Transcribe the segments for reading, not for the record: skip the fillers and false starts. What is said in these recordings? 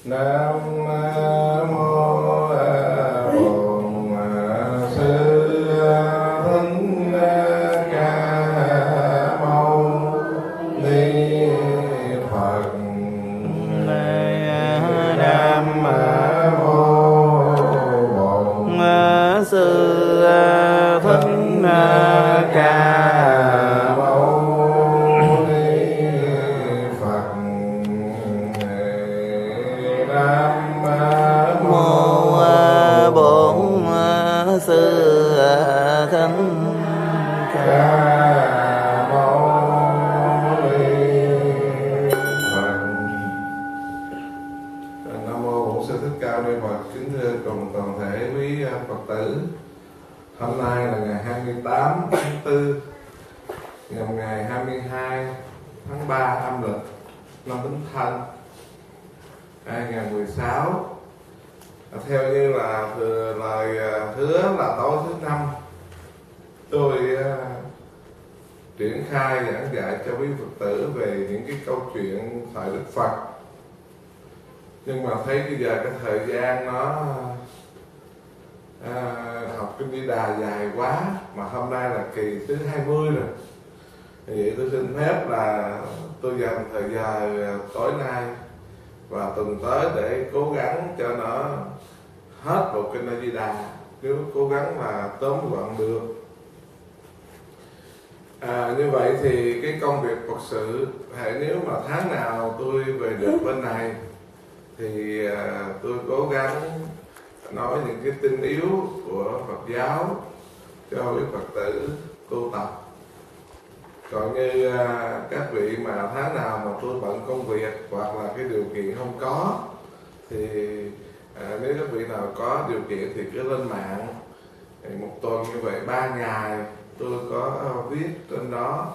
Nam mô Bổn Sư Thích Ca Mâu Ni Phật. Nam mô Bổn Sư Thích Ca Mâu Ni Phật. Nam mô Bổn Sư Thích Ca Mâu Ni Phật. Nam mô Bổn Sư Thích Ca Mâu Ni Phật. Kính thưa cùng toàn thể quý Phật tử, hôm nay là ngày 28 tháng 4 nhằm ngày 22 tháng 3 âm lịch năm Bính Thân 2016. Theo như là lời hứa là tối thứ năm tôi triển khai giảng dạy cho quý Phật tử về những cái câu chuyện thời Đức Phật. Nhưng mà thấy bây giờ cái thời gian nó học Kinh Di Đà dài quá, mà hôm nay là kỳ thứ 20 rồi. Vậy tôi xin phép là tôi dành thời giờ tối nay và tuần tới để cố gắng cho nó hết bộ Kinh A Di Đà, nếu cố gắng mà tóm gọn được. Như vậy thì cái công việc Phật sự, nếu mà tháng nào tôi về được bên này thì tôi cố gắng nói những cái tinh yếu của Phật giáo cho quý Phật tử tu tập. Còn như các vị mà tháng nào mà tôi bận công việc hoặc là cái điều kiện không có thì nếu các vị nào có điều kiện thì cứ lên mạng. Một tuần như vậy 3 ngày tôi có viết trên đó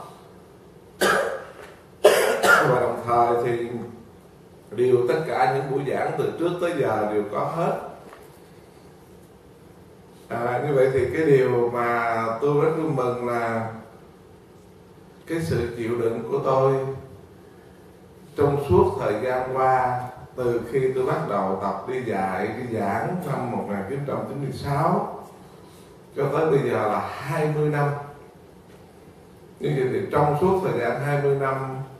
và đồng thời thì tất cả những buổi giảng từ trước tới giờ đều có hết. Như vậy thì cái điều mà tôi rất vui mừng là cái sự chịu đựng của tôi trong suốt thời gian qua, từ khi tôi bắt đầu tập đi dạy, đi giảng năm 1996 cho tới bây giờ là 20 năm. Như vậy thì trong suốt thời gian 20 năm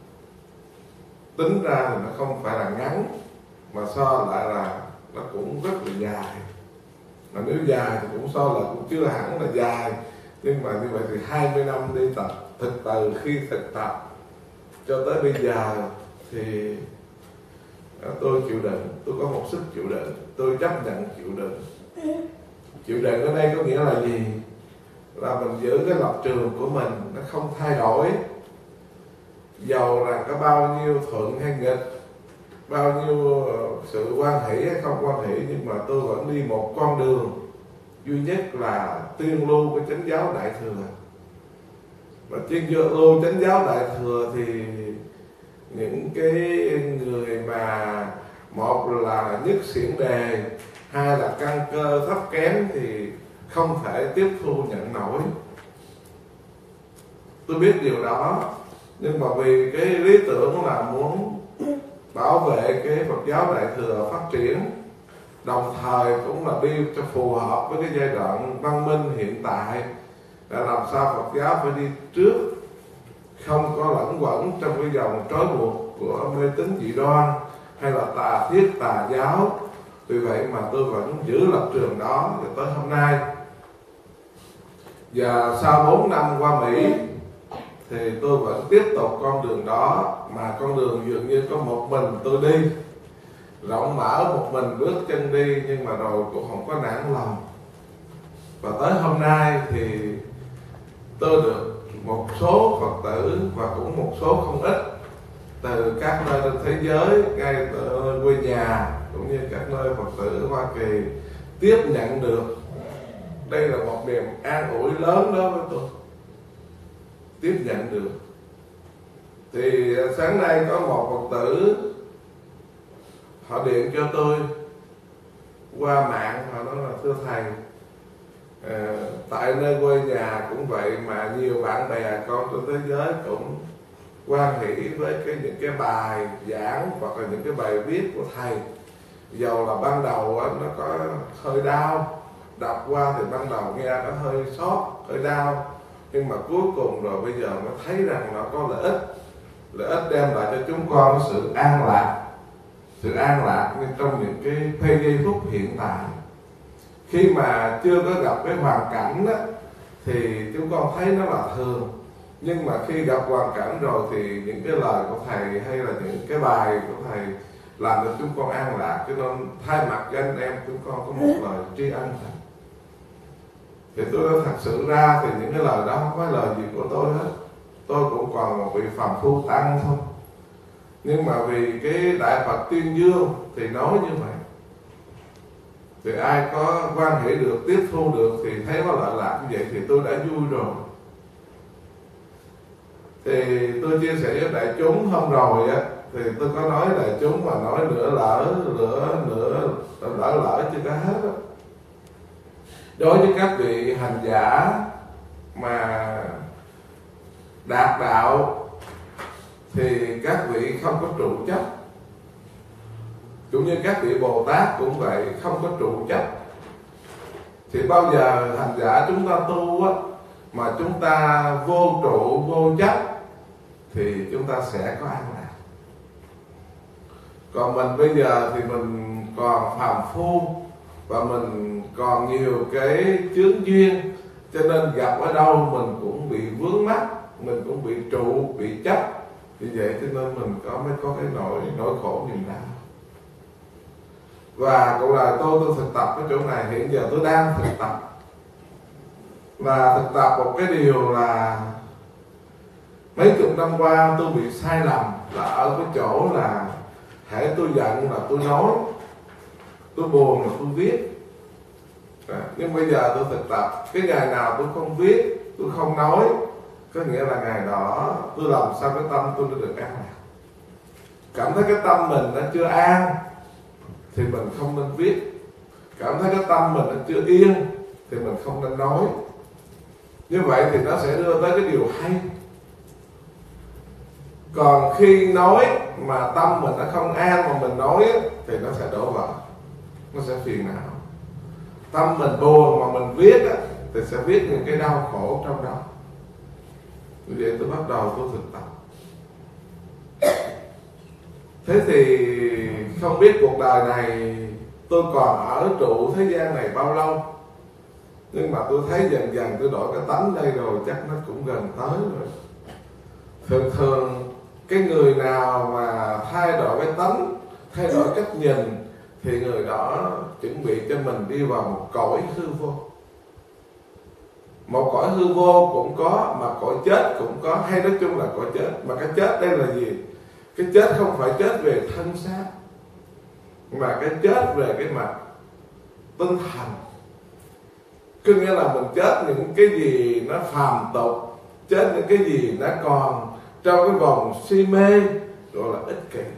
tính ra thì nó không phải là ngắn, mà so lại là nó cũng rất là dài. Mà nếu dài thì cũng so là cũng chưa hẳn là dài, nhưng mà như vậy thì 20 năm đi tập, thực từ khi thực tập cho tới bây giờ thì tôi chịu đựng, tôi có một sức chịu đựng, tôi chấp nhận chịu đựng. Chịu đựng ở đây có nghĩa là gì? Là mình giữ cái lập trường của mình nó không thay đổi, dầu rằng có bao nhiêu thuận hay nghịch, bao nhiêu sự quan hỷ hay không quan hỷ, nhưng mà tôi vẫn đi một con đường duy nhất là tuyên lưu của Chánh giáo Đại thừa. Và tuyên lưu Chánh giáo Đại thừa thì những cái người mà một là nhất xiển đề, hai là căn cơ thấp kém thì không thể tiếp thu nhận nổi. Tôi biết điều đó, nhưng mà vì cái lý tưởng là muốn bảo vệ cái Phật giáo Đại thừa phát triển, đồng thời cũng là đi cho phù hợp với cái giai đoạn văn minh hiện tại, là làm sao Phật giáo phải đi trước, không có lẫn quẩn trong cái dòng trói buộc của mê tín dị đoan hay là tà thiết tà giáo. Vì vậy mà tôi vẫn giữ lập trường đó cho tới hôm nay. Và sau 4 năm qua Mỹ thì tôi vẫn tiếp tục con đường đó, mà con đường dường như có một mình tôi đi, rộng mở một mình bước chân đi, nhưng mà rồi cũng không có nản lòng. Và tới hôm nay thì tôi được một số Phật tử và cũng một số không ít từ các nơi trên thế giới, ngay từ quê nhà cũng như các nơi Phật tử ở Hoa Kỳ tiếp nhận được. Đây là một niềm an ủi lớn đối với tôi, tiếp nhận được. Thì sáng nay có một Phật tử họ điện cho tôi qua mạng, họ nói là thưa thầy, tại nơi quê nhà cũng vậy mà nhiều bạn bè con trên thế giới cũng quan hỷ với những cái bài giảng hoặc là những cái bài viết của thầy, dầu là ban đầu nó có hơi đau, đọc qua thì ban đầu nghe nó hơi xót, hơi đau, nhưng mà cuối cùng rồi bây giờ nó thấy rằng nó có lợi ích đem lại cho chúng con sự an lạc nhưng trong những cái giây phút hiện tại. Khi mà chưa có gặp cái hoàn cảnh đó, thì chúng con thấy nó là thường, nhưng mà khi gặp hoàn cảnh rồi thì những cái lời của thầy hay là những cái bài của thầy làm cho chúng con an lạc. Cho nên thay mặt cho anh em chúng con có một lời tri ân thầy. Thì tôi nói thật sự ra thì những cái lời đó không phải lời gì của tôi hết, tôi cũng còn một vị phàm phu tăng thôi, nhưng mà vì cái Đại Phật tuyên dương thì nói như vậy, thì ai có quan hệ được, tiếp thu được thì thấy có lợi lạc như vậy thì tôi đã vui rồi. Thì tôi chia sẻ với đại chúng hôm rồi á, thì tôi có nói đại chúng mà nói lỡ chưa có hết á. Đối với các vị hành giả mà đạt đạo thì các vị không có trụ chấp, cũng như các vị Bồ Tát cũng vậy, không có trụ chấp. Thì bao giờ hành giả chúng ta tu á, mà chúng ta vô trụ vô chấp thì chúng ta sẽ có an lạc. Còn mình bây giờ thì mình còn phàm phu và mình còn nhiều cái chướng duyên, cho nên gặp ở đâu mình cũng bị vướng mắc, mình cũng bị trụ, bị chấp. Vì vậy cho nên mình mới có cái nỗi khổ niềm đau. Và cuộc đời tôi thực tập cái chỗ này, hiện giờ tôi đang thực tập. Và thực tập một cái điều là mấy chục năm qua tôi bị sai lầm là ở cái chỗ là hễ tôi giận là tôi nói, tôi buồn là tôi viết. Nhưng bây giờ tôi thực tập, cái ngày nào tôi không viết, tôi không nói, có nghĩa là ngày đó tôi làm sao cái tâm tôi nó được an lạc. Cảm thấy cái tâm mình nó chưa an thì mình không nên viết. Cảm thấy cái tâm mình nó chưa yên thì mình không nên nói. Như vậy thì nó sẽ đưa tới cái điều hay. Còn khi nói mà tâm mình nó không an mà mình nói thì nó sẽ đổ vỡ, nó sẽ phiền não. Tâm mình buồn mà mình viết thì sẽ viết những cái đau khổ trong đó. Vì vậy tôi bắt đầu tôi thực tập. Thế thì không biết cuộc đời này tôi còn ở trụ thế gian này bao lâu, nhưng mà tôi thấy dần dần tôi đổi cái tánh đây rồi, chắc nó cũng gần tới rồi. Thường cái người nào mà thay đổi cái tánh, thay đổi cách nhìn thì người đó chuẩn bị cho mình đi vào một cõi hư vô. Một cõi hư vô cũng có, mà cõi chết cũng có, hay nói chung là cõi chết. Mà cái chết đây là gì? Cái chết không phải chết về thân xác, mà cái chết về cái mặt tinh thần. Có nghĩa là mình chết những cái gì nó phàm tục, chết những cái gì nó còn trong cái vòng si mê, gọi là ích kỷ.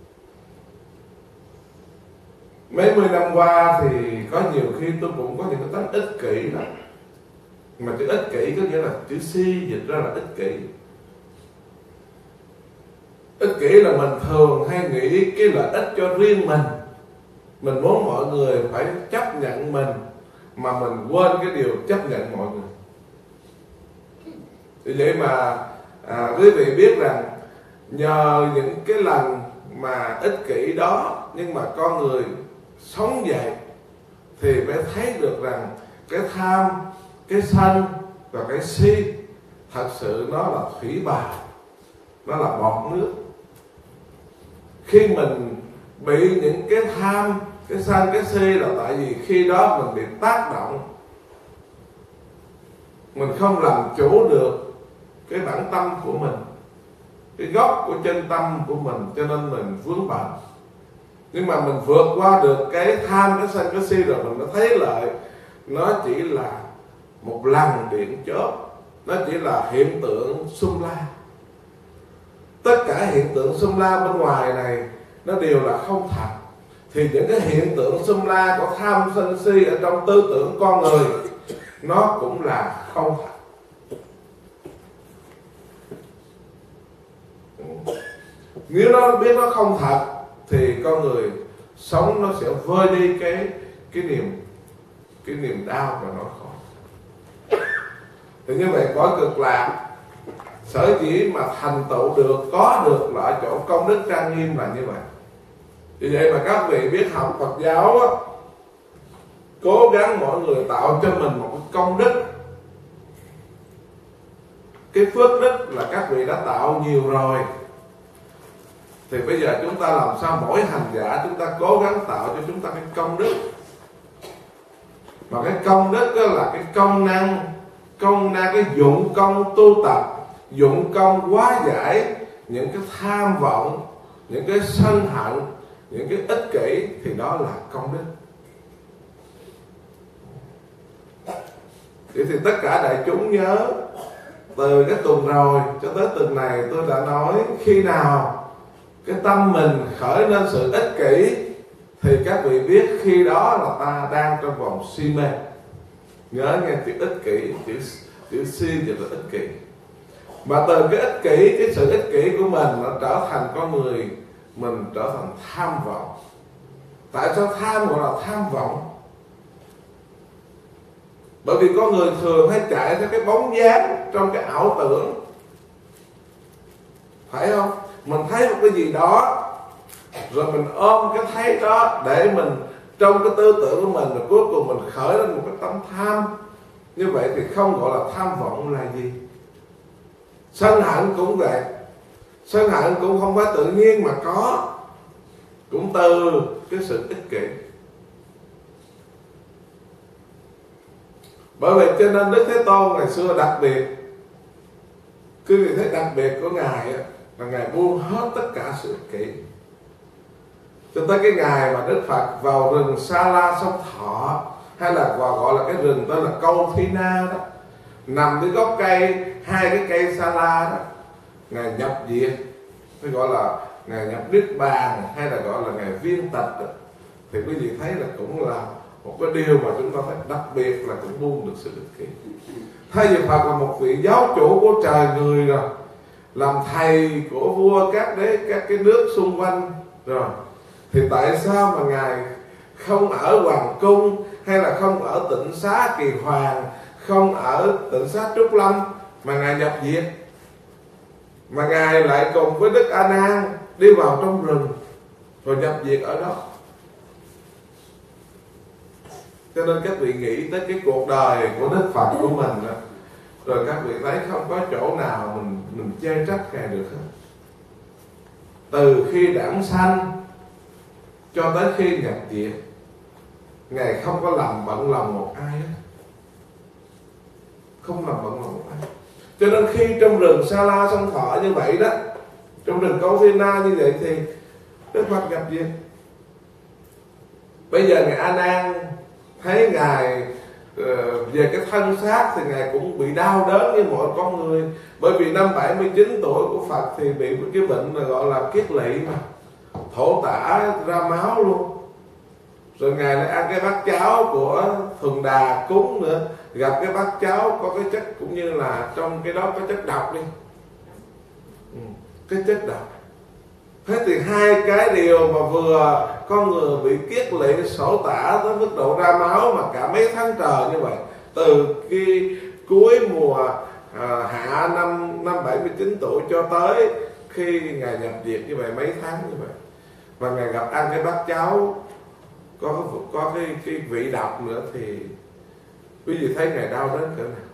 Mấy mươi năm qua thì có nhiều khi tôi cũng có những cái tánh ích kỷ đó. Mà chữ ích kỷ có nghĩa là chữ si dịch ra là ích kỷ. Ích kỷ là mình thường hay nghĩ cái lợi ích cho riêng mình. Mình muốn mọi người phải chấp nhận mình, mà mình quên cái điều chấp nhận mọi người. Vì vậy mà quý vị biết rằng nhờ những cái lần mà ích kỷ đó, nhưng mà con người sống dậy thì mới thấy được rằng cái tham, cái sân và cái si thật sự nó là thủy bài, nó là bọt nước. Khi mình bị những cái tham, cái sân, cái si là tại vì khi đó mình bị tác động, mình không làm chủ được cái bản tâm của mình, cái gốc của chân tâm của mình, cho nên mình vướng bận. Nhưng mà mình vượt qua được cái tham, cái sân, cái si rồi mình mới thấy lại nó chỉ là một lằn điện chớp, nó chỉ là hiện tượng xung la. Tất cả hiện tượng xung la bên ngoài này nó đều là không thật. Thì những cái hiện tượng xung la của tham sân si ở trong tư tưởng con người nó cũng là không thật. Nếu nó biết nó không thật thì con người sống nó sẽ vơi đi cái niềm đau và nỗi khổ. Thì như vậy cõi cực lạc sở dĩ mà thành tựu được, có được là ở chỗ công đức trang nghiêm là như vậy. Vì vậy mà các vị biết học Phật giáo á, cố gắng mọi người tạo cho mình một cái công đức. Cái phước đức là các vị đã tạo nhiều rồi, thì bây giờ chúng ta làm sao mỗi hành giả chúng ta cố gắng tạo cho chúng ta cái công đức. Mà cái công đức đó là cái công năng, cái dụng công tu tập, dụng công hóa giải những cái tham vọng, những cái sân hận, những cái ích kỷ, thì đó là công đức. Vậy thì tất cả đại chúng nhớ, từ cái tuần rồi cho tới tuần này tôi đã nói, khi nào cái tâm mình khởi lên sự ích kỷ thì các vị biết khi đó là ta đang trong vòng si mê. Nhớ nghe chữ ích kỷ, chữ si thì là ích kỷ. Mà từ cái ích kỷ, cái sự ích kỷ của mình nó trở thành con người, mình trở thành tham vọng. Tại sao tham gọi là tham vọng? Bởi vì có người thường hay chạy theo cái bóng dáng trong cái ảo tưởng, phải không? Mình thấy một cái gì đó rồi mình ôm cái thấy đó để mình trong cái tư tưởng của mình, rồi cuối cùng mình khởi lên một cái tâm tham. Như vậy thì không gọi là tham vọng là gì. Sân hận cũng vậy. Sân hận cũng không phải tự nhiên mà có, cũng từ cái sự ích kỷ. Bởi vậy cho nên Đức Thế Tôn ngày xưa đặc biệt, quý vị thấy đặc biệt của Ngài là Ngài buông hết tất cả sự ích kỷ. Cho tới cái ngày mà Đức Phật vào rừng Sa La Sông Thọ, hay là gọi là cái rừng tên là Câu Thi Na đó, nằm dưới gốc cây, hai cái cây Sa La đó, Ngài nhập diệt, hay gọi là Ngài nhập Niết Bàn, hay là gọi là Ngài viên tịch đó. Thì quý vị thấy là cũng là một cái điều mà chúng ta phải đặc biệt là cũng buông được sự ích kỷ. Thay vì Phật là một vị giáo chủ của trời người rồi, làm thầy của vua các cái nước xung quanh rồi, thì tại sao mà Ngài không ở Hoàng Cung, hay là không ở Tịnh Xá Kỳ Hoàng, không ở Tịnh Xá Trúc Lâm, mà Ngài nhập diệt, mà Ngài lại cùng với Đức A Nan đi vào trong rừng rồi nhập diệt ở đó? Cho nên các vị nghĩ tới cái cuộc đời của Đức Phật của mình đó, rồi các vị thấy không có chỗ nào mình chê trách Ngài được hết. Từ khi đản sanh cho tới khi nhập diệt, Ngài không có làm bận lòng một ai hết, không làm bận lòng một ai. Cho nên khi trong rừng Sa La Sông Thọ như vậy đó, trong rừng Câu Thi Na như vậy, thì Đức Phật nhập diệt. Bây giờ Ngài A Nan thấy Ngài về cái thân xác thì Ngài cũng bị đau đớn như mọi con người. Bởi vì năm 79 tuổi của Phật thì bị cái bệnh gọi là kiết lỵ mà, thổ tả ra máu luôn. Rồi Ngài lại ăn cái bát cháo của Thuần Đà cúng nữa, gặp cái bát cháo có cái chất cũng như là trong cái đó có chất độc đi, cái chất độc. Thế thì hai cái điều mà vừa con người bị kiết lỵ sổ tả tới mức độ ra máu mà cả mấy tháng trời như vậy, từ khi cuối mùa hạ năm 79 tuổi cho tới khi Ngài nhập diệt như vậy, mấy tháng như vậy, và Ngài gặp ăn cái bát cháo có cái vị độc nữa, thì quý vị thấy Ngài đau đến cỡ nào.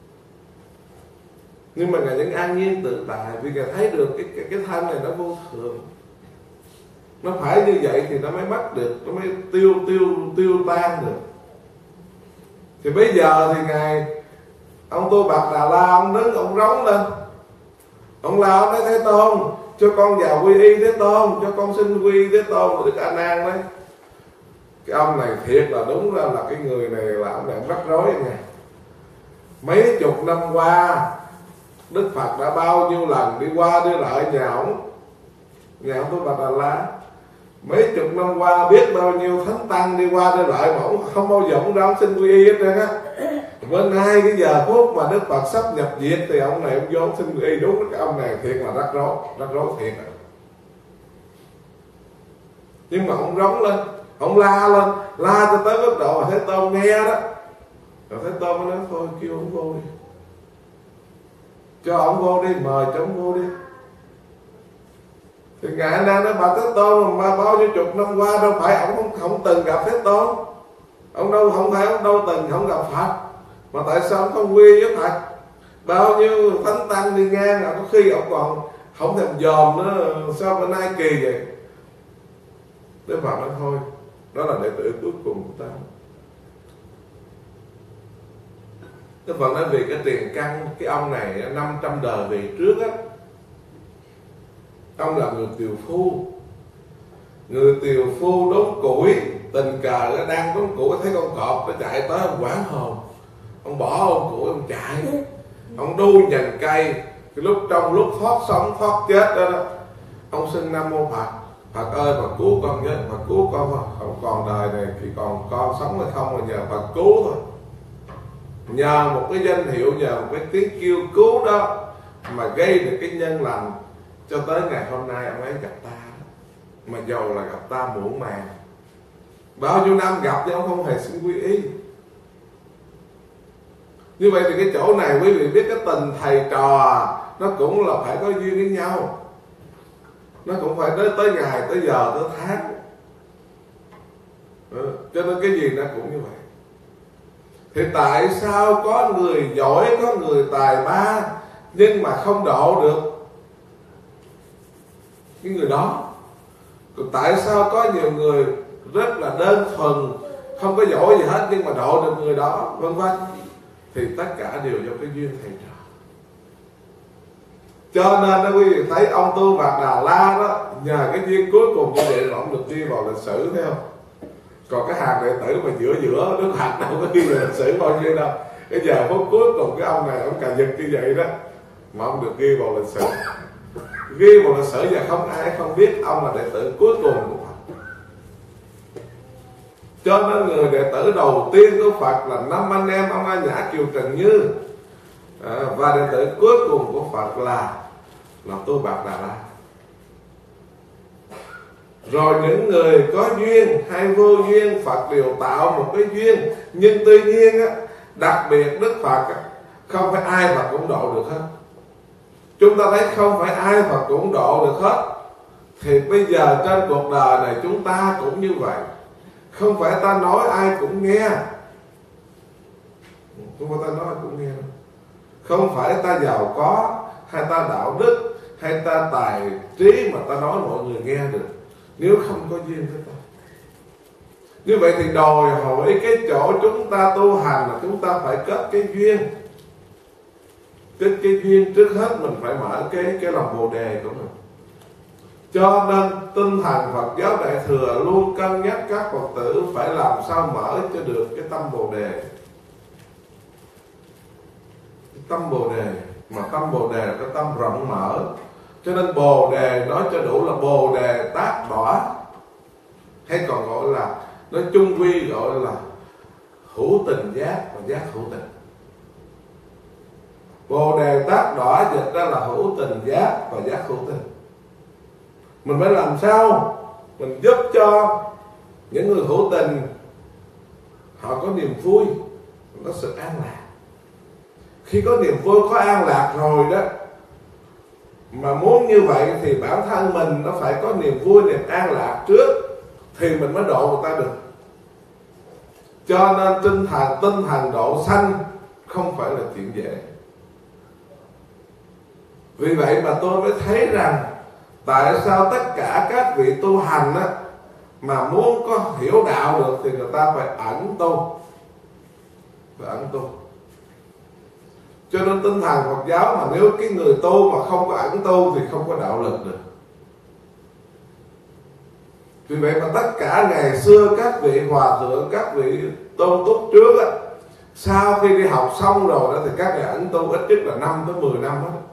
Nhưng mà Ngài vẫn an nhiên tự tại, vì Ngài thấy được cái thân này nó vô thường, nó phải như vậy thì nó mới mất được, nó mới tiêu tan được. Thì bây giờ thì Ngài, ông Tu Bạt Đà La, ông đứng ông rống lên, ông la, ông nói: Thế Tôn, cho con vào quy y Thế Tôn, cho con xin quy y Thế Tôn. Đức A Nan đấy, cái ông này thiệt là đúng ra là cái người này là ông này rắc rối nha. Mấy chục năm qua Đức Phật đã bao nhiêu lần đi qua đi lại nhà ông Tu Bạt Đà La. Mấy chục năm qua biết bao nhiêu thánh tăng đi qua đi lại mà ông không bao giờ ông ra ông xin quy y hết trơn á. Bên nay cái giờ phút mà Đức Phật sắp nhập diệt thì ông này ông vô ông xin quy y. Đúng, cái ông này thiệt là rắc rối thiệt. Nhưng mà ông rống lên, ông la lên, la cho tới mức độ mà Thế Tôn nghe đó. Rồi Thế Tôn mới nói thôi kêu ông vô đi, cho ông vô đi, mời cho ông vô đi. Thì Ngài đang nói bà Thế Tôn mà bao nhiêu chục năm qua đâu phải ông không từng gặp Thế Tôn, ông đâu không phải ông đâu từng không gặp Phật, mà tại sao ông không quy với Phật? Bao nhiêu thánh tăng đi ngang là có khi ông còn không thèm dòm nữa, sao bữa nay kỳ vậy? Đức Phật nói thôi, đó là đệ tử cuối cùng của ta. Đức Phật nói vì cái tiền căn, cái ông này 500 đời về trước á, ông là người tiều phu. Người tiều phu đốn củi, tình cờ đang đốn củi thấy con cọp nó chạy tới, ông hoảng hồn, ông bỏ ông củi ông chạy, ông đu nhành cây. Cái trong lúc thoát sống thoát chết đó, ông xưng Nam Mô Phật. Phật ơi Phật cứu con nhé, Phật cứu con, không còn đời này thì còn con sống hay không mà nhờ Phật cứu thôi. Nhờ một cái danh hiệu, nhờ một cái tiếng kêu cứu đó mà gây được cái nhân lành cho tới ngày hôm nay ông ấy gặp ta. Mà dầu là gặp ta muộn màng, bao nhiêu năm gặp nhưng ông không hề xin quy y. Như vậy thì cái chỗ này quý vị biết cái tình thầy trò nó cũng là phải có duyên với nhau, nó cũng phải tới ngày, tới giờ, tới tháng. Cho nên cái gì nó cũng như vậy. Thì tại sao có người giỏi, có người tài ba nhưng mà không độ được cái người đó? Còn tại sao có nhiều người rất là đơn thuần, không có giỏi gì hết nhưng mà độ được người đó, vân vân? Thì tất cả đều do cái duyên thầy trò. Cho nên đó quý vị thấy ông Tu Bạt Đà La đó, nhờ cái duyên cuối cùng như vậy mà ông được đi vào lịch sử, thấy không? Còn cái hàng đệ tử mà giữa Đức Phật đâu có ghi vào lịch sử bao nhiêu đâu. Cái giờ phút cuối cùng cái ông này ông cà giật như vậy đó mà ông được ghi vào lịch sử. Ghi vào lịch sử và không ai không biết ông là đệ tử cuối cùng của Phật. Cho nên người đệ tử đầu tiên của Phật là 5 anh em ông A Nhã Kiều Trần Như, và đệ tử cuối cùng của Phật là Tu Bạt Đà La. Rồi những người có duyên hay vô duyên, Phật đều tạo một cái duyên. Nhưng tuy nhiên á, đặc biệt Đức Phật á, không phải ai Phật cũng độ được hết. Chúng ta thấy không phải ai Phật cũng độ được hết. Thì bây giờ trên cuộc đời này chúng ta cũng như vậy. Không phải ta nói ai cũng nghe, không phải ta nói ai cũng nghe đâu. Không phải ta giàu có, hay ta đạo đức, hay ta tài trí mà ta nói mọi người nghe được, nếu không có duyên với ta. Như vậy thì đòi hỏi cái chỗ chúng ta tu hành là chúng ta phải kết cái duyên. Kết cái duyên trước hết mình phải mở cái lòng bồ đề của mình. Cho nên tinh thần Phật giáo Đại Thừa luôn cân nhắc các Phật tử phải làm sao mở cho được cái tâm bồ đề. Cái tâm bồ đề, mà tâm bồ đề là cái tâm rộng mở. Cho nên bồ đề nói cho đủ là bồ đề tác đỏa, hay còn gọi là, nói chung quy gọi là hữu tình giác và giác hữu tình. Bồ đề tác đỏa dịch ra là hữu tình giác và giác hữu tình. Mình phải làm sao mình giúp cho những người hữu tình họ có niềm vui, có sự an lạc. Khi có niềm vui, có an lạc rồi đó, mà muốn như vậy thì bản thân mình nó phải có niềm vui, niềm an lạc trước thì mình mới độ người ta được. Cho nên tinh thần độ sanh không phải là chuyện dễ. Vì vậy mà tôi mới thấy rằng tại sao tất cả các vị tu hành á, mà muốn có hiểu đạo được thì người ta phải ẩn tu. Phải ẩn tu. Cho nên tinh thần Phật giáo mà nếu cái người tu mà không có ẩn tu thì không có đạo lực được. Vì vậy mà tất cả ngày xưa các vị hòa thượng, các vị tôn túc trước á, sau khi đi học xong rồi đó thì các vị ẩn tu ít nhất là 5 tới 10 năm hết.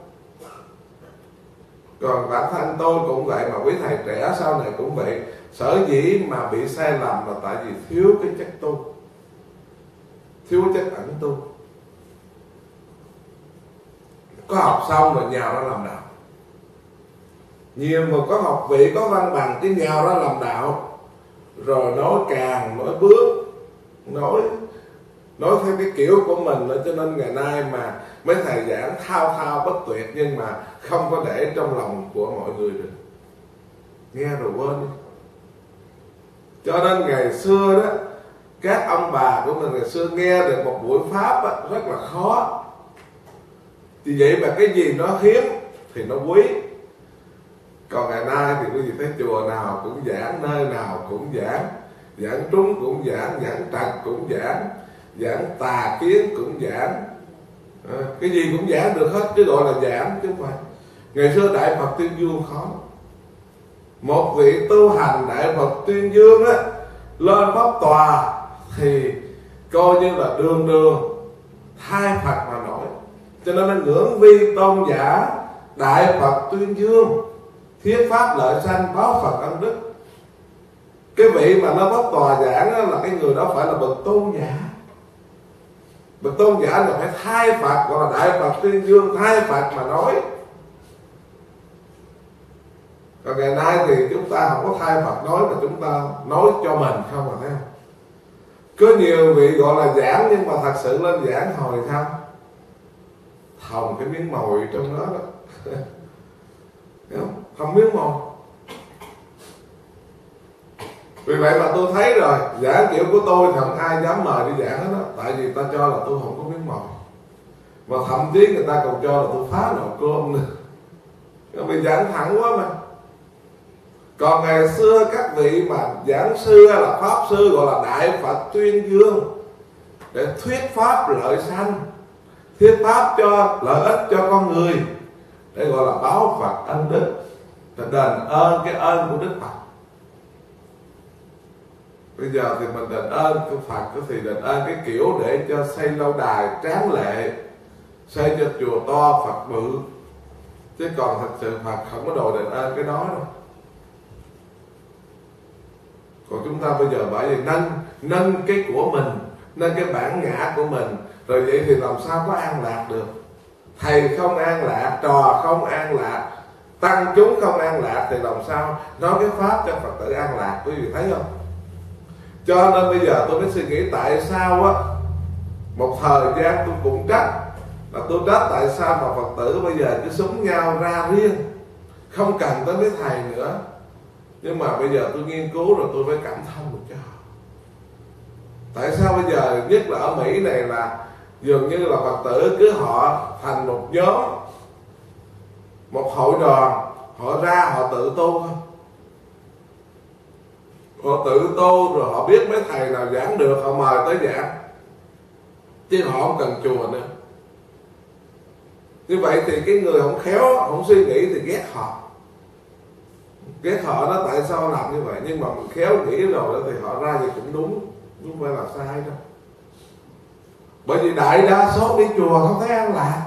Còn bản thân tôi cũng vậy, mà quý thầy trẻ sau này cũng vậy. Sở dĩ mà bị sai lầm là tại vì thiếu cái chất tu, thiếu chất ẩn tu. Có học xong rồi nhào ra làm đạo. Nhiều mà có học vị, có văn bằng cái nhào ra làm đạo. rồi nói càng, nói bước, nói theo cái kiểu của mình đó. Cho nên ngày nay mà mấy thầy giảng thao thao bất tuyệt, nhưng mà không có để trong lòng của mọi người được, nghe rồi quên đi. Cho nên ngày xưa đó, các ông bà của mình ngày xưa nghe được một buổi pháp đó, rất là khó. Vì vậy mà cái gì nó hiếm thì nó quý. Còn ngày nay thì quý vị thấy chùa nào cũng giảng, nơi nào cũng giảng, giảng trúng cũng giảng, giảng trật cũng giảng, giảng tà kiến cũng giảng, cái gì cũng giảng được hết, chứ gọi là giảng chứ không phải. Ngày xưa Đại Phật Tuyên Dương khó. Một vị tu hành Đại Phật Tuyên Dương á, lên pháp tòa thì coi như là đường thay Phật mà nổi. Cho nên nó ngưỡng vi tôn giả Đại Phật Tuyên Dương, thiết pháp lợi sanh, báo Phật ân đức. Cái vị mà nó pháp tòa giảng là cái người đó phải là bậc tôn giả. Bậc tôn giả là phải thay Phật, gọi là Đại Phật Tuyên Dương, thay Phật mà nói. Còn ngày nay thì chúng ta không có thay Phật nói, mà chúng ta nói cho mình không mà thấy không? Có nhiều vị gọi là giảng, nhưng mà thật sự lên giảng hồi không thòng cái miếng mồi trong đó đó. Không? Không miếng mồi. Vì vậy mà tôi thấy rồi, giảng kiểu của tôi thì không ai dám mời đi giảng hết đó. Tại vì ta cho là tôi không có miếng mồi, mà thậm chí người ta còn cho là tôi phá nồi cơm nữa. Vì giảng thẳng quá mà. Còn ngày xưa các vị mà giảng sư là pháp sư, gọi là Đại Phật Tuyên Dương, để thuyết pháp lợi sanh, thuyết pháp cho lợi ích cho con người, để gọi là báo Phật ân đức, để đền ơn cái ơn của Đức Phật. Bây giờ thì mình đền ơn của Phật thì đền ơn cái kiểu để cho xây lâu đài tráng lệ, xây cho chùa to Phật bự, chứ còn thật sự Phật không có đòi đền ơn cái đó đâu. Còn chúng ta bây giờ bởi vì nâng cái của mình, nâng cái bản ngã của mình, rồi vậy thì làm sao có an lạc được? Thầy không an lạc, trò không an lạc, tăng chúng không an lạc, thì làm sao nói cái pháp cho Phật tử an lạc? Quý vị thấy không? Cho nên bây giờ tôi mới suy nghĩ tại sao á, một thời gian tôi cũng trách, là tôi trách tại sao mà Phật tử bây giờ cứ súng nhau ra riêng, không cần tới mấy thầy nữa. Nhưng mà bây giờ tôi nghiên cứu rồi tôi mới cảm thông được cho họ. Tại sao bây giờ nhất là ở Mỹ này là dường như là Phật tử cứ họ thành một nhóm, một hội đoàn, họ ra họ tự tu thôi. Họ tự tu rồi họ biết mấy thầy nào giảng được họ mời tới giảng, chứ họ không cần chùa nữa. Như vậy thì cái người không khéo, không suy nghĩ thì ghét họ. Ghét họ đó, tại sao làm như vậy? Nhưng mà mình khéo nghĩ rồi đó thì họ ra thì cũng đúng, không phải là sai đâu. Bởi vì đại đa số đi chùa không thấy an lạc.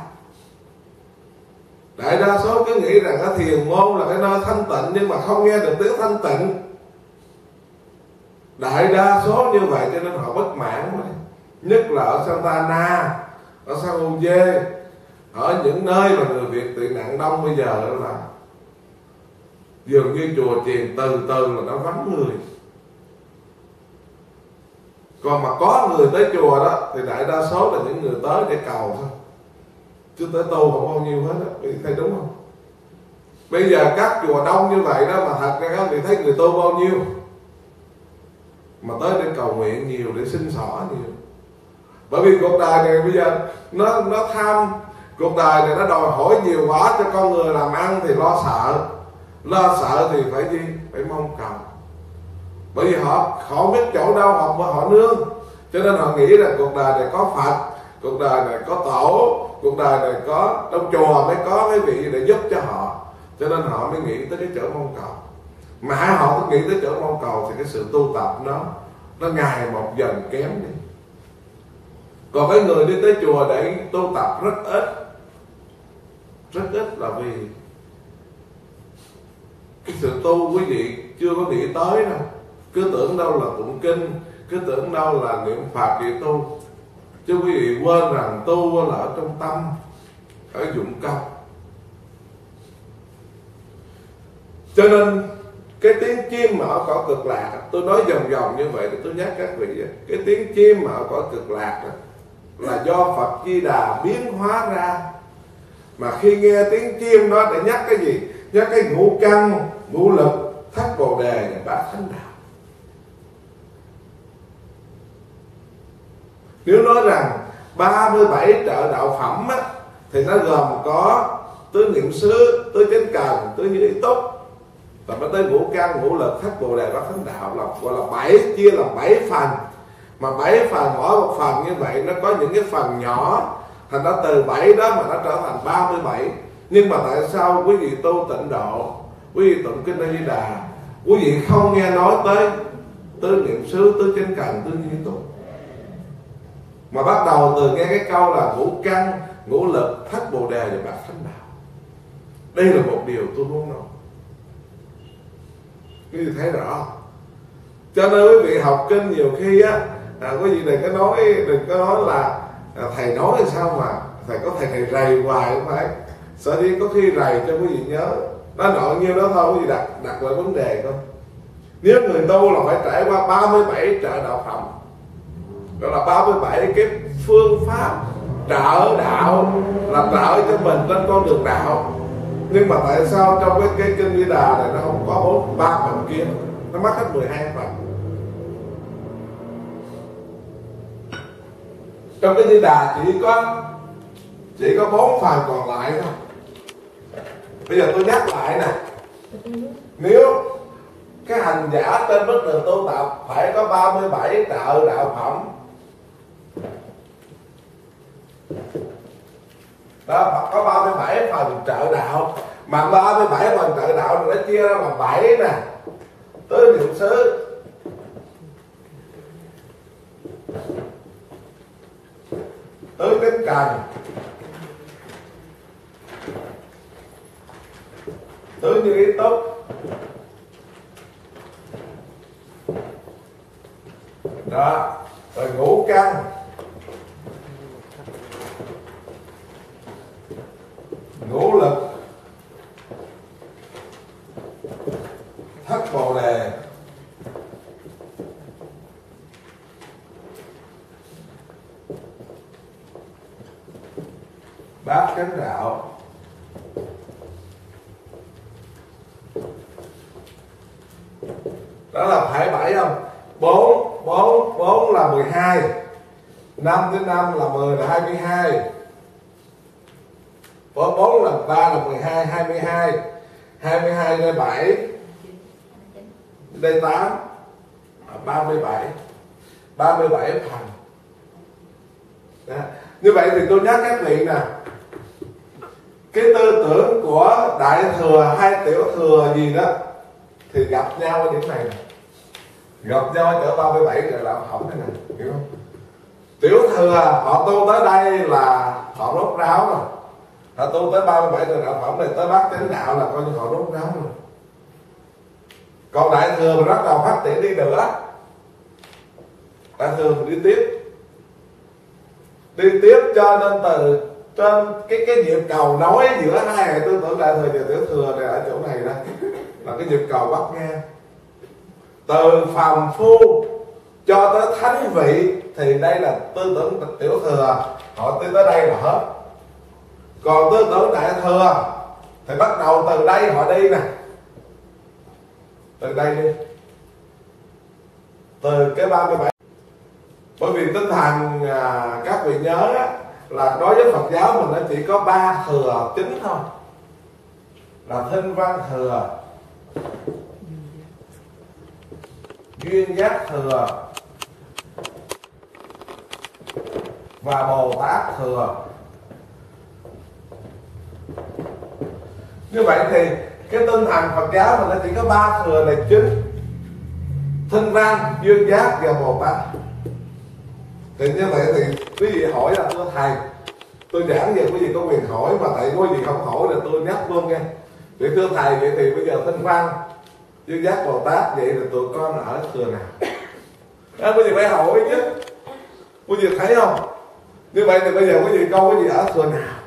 Đại đa số cứ nghĩ rằng cái thiền môn là cái nơi thanh tịnh, nhưng mà không nghe được tiếng thanh tịnh. Đại đa số như vậy cho nên họ bất mãn. Nhất là ở Santa Ana, ở San Jose, ở những nơi mà người Việt tị nạn đông bây giờ là dường như chùa chiền từ từ là nó vắng người. Còn mà có người tới chùa đó thì đại đa số là những người tới để cầu thôi, chứ tới tu không bao nhiêu hết á. Quý vị thấy đúng không? Bây giờ các chùa đông như vậy đó, mà thật ra các vị thấy người tu bao nhiêu, mà tới để cầu nguyện nhiều, để xin xỏ nhiều. Bởi vì cuộc đời này bây giờ nó tham, cuộc đời này nó đòi hỏi nhiều quá, cho con người làm ăn thì lo sợ thì phải gì? Phải mong cầu. Bởi vì họ không biết chỗ đâu họ nương, cho nên họ nghĩ là cuộc đời này có Phật, cuộc đời này có tổ, cuộc đời này có trong chùa mới có mấy vị để giúp cho họ, cho nên họ mới nghĩ tới cái chỗ mong cầu. Mà họ cứ nghĩ tới chỗ mong cầu thì cái sự tu tập nó ngày một dần kém đi. Còn cái người đi tới chùa để tu tập rất ít là vì cái sự tu quý vị chưa có nghĩ tới đâu. Cứ tưởng đâu là tụng kinh, cứ tưởng đâu là niệm Phật để tu, chứ quý vị quên rằng tu là ở trong tâm, ở dụng công. Cho nên cái tiếng chim mà ở cõi cực lạc, tôi nói vòng vòng như vậy để tôi nhắc các vị, cái tiếng chim mà ở cõi cực lạc đó, là do Phật Di Đà biến hóa ra. Mà khi nghe tiếng chim đó để nhắc cái gì? Nhắc cái ngũ căn, ngũ lực, thất bồ đề và bát thánh đạo. Nếu nói rằng 37 trợ đạo phẩm á, thì nó gồm có tứ niệm xứ, tứ chánh cần, tứ như ý túc, và mới tới ngũ căn, ngũ lực, thất bồ đề, bát thánh đạo, là gọi là 7, chia làm 7 phần. Mà 7 phần, mỗi một phần như vậy nó có những cái phần nhỏ, thành ra từ 7 đó mà nó trở thành 37. Nhưng mà tại sao quý vị tu tịnh độ, quý vị tụng kinh A Di Đà, quý vị không nghe nói tới tứ niệm xứ, tứ chánh cần, tứ như ý túc, mà bắt đầu từ nghe cái câu là ngũ căn, ngũ lực, thất bồ đề và bát thánh đạo? Đây là một điều tôi muốn nói, quý vị thấy rõ. Cho nên quý vị học kinh nhiều khi á, quý vị đừng có nói là thầy nói là sao mà thầy có thầy rầy hoài, không phải. Sở dĩ có khi rầy cho quý vị nhớ, nó nội nhiêu đó thôi, quý vị đặt lại vấn đề thôi. Nếu người tu là phải trải qua 37 trợ đạo phẩm, đó là 37 cái phương pháp trợ đạo, là trợ cho mình trên con đường đạo. Nhưng mà tại sao trong cái kinh Di Đà này nó không có 3 phần kia, nó mất hết 12 phần? Trong cái Di Đà chỉ có 4 phần còn lại thôi. Bây giờ tôi nhắc lại nè, nếu cái hành giả trên bước đường tu tập phải có 37 trợ đạo phẩm đó, có 37 phần trợ đạo, mà 37 phần trợ đạo nó chia ra làm 7 nè: tứ niệm xứ, tứ chánh cần, tứ như ý túc, đó, rồi ngũ căn, ngũ lực, thất bồ đề, bát chánh đạo. Đó là phải 7 không? 4 là 12, 5 đến 5 là 10 là 22, 4 lần 3 là 12, 22, 22 lên 7 lên 8, 37 phần. Đó. Như vậy thì tôi nhắc các vị nè, cái tư tưởng của đại thừa hay tiểu thừa gì đó thì gặp nhau ở những này nè, gặp nhau ở cỡ 37 trợ đạo phẩm này nè, hiểu không? Tiểu thừa họ tu tới đây là họ rốt ráo rồi, họ tu tới 37 trợ đạo phẩm này, tới bát chánh đạo là coi như họ rốt ráo rồi. Còn đại thừa mình bắt đầu phát triển đi nữa, đại thừa mình đi tiếp cho nên từ trên cái nhịp cầu nối giữa hai hệ tư tưởng đại thừa và tiểu thừa này ở chỗ này đó, là cái nhịp cầu bắc ngang từ phàm phu cho tới thánh vị, thì đây là tư tưởng tiểu thừa, họ tới đây là hết. Còn tư tưởng đại thừa thì bắt đầu từ đây họ đi nè, từ đây đi, từ cái 37. Bởi vì tinh thần các vị nhớ á, là đối với Phật giáo mình nó chỉ có 3 thừa chính thôi, là Thinh Văn thừa, Duyên Giác thừa và Bồ Tát thừa. Như vậy thì cái tinh thần Phật giáo mình nó chỉ có 3 thừa này chính: Thinh Văn, Duyên Giác và Bồ Tát. Thì như vậy thì quý vị hỏi là thưa thầy, tôi giảng về quý vị có quyền hỏi, mà tại quý vị không hỏi là tôi nhắc luôn nghe. Vậy thưa thầy, vậy thì bây giờ Thinh Văn, Duyên Giác, Bồ Tát, vậy là tụi con ở thừa nào? Đó, quý vị phải hỏi chứ. Quý vị thấy không? Như vậy thì bây giờ quý vị câu quý vị ở thừa nào?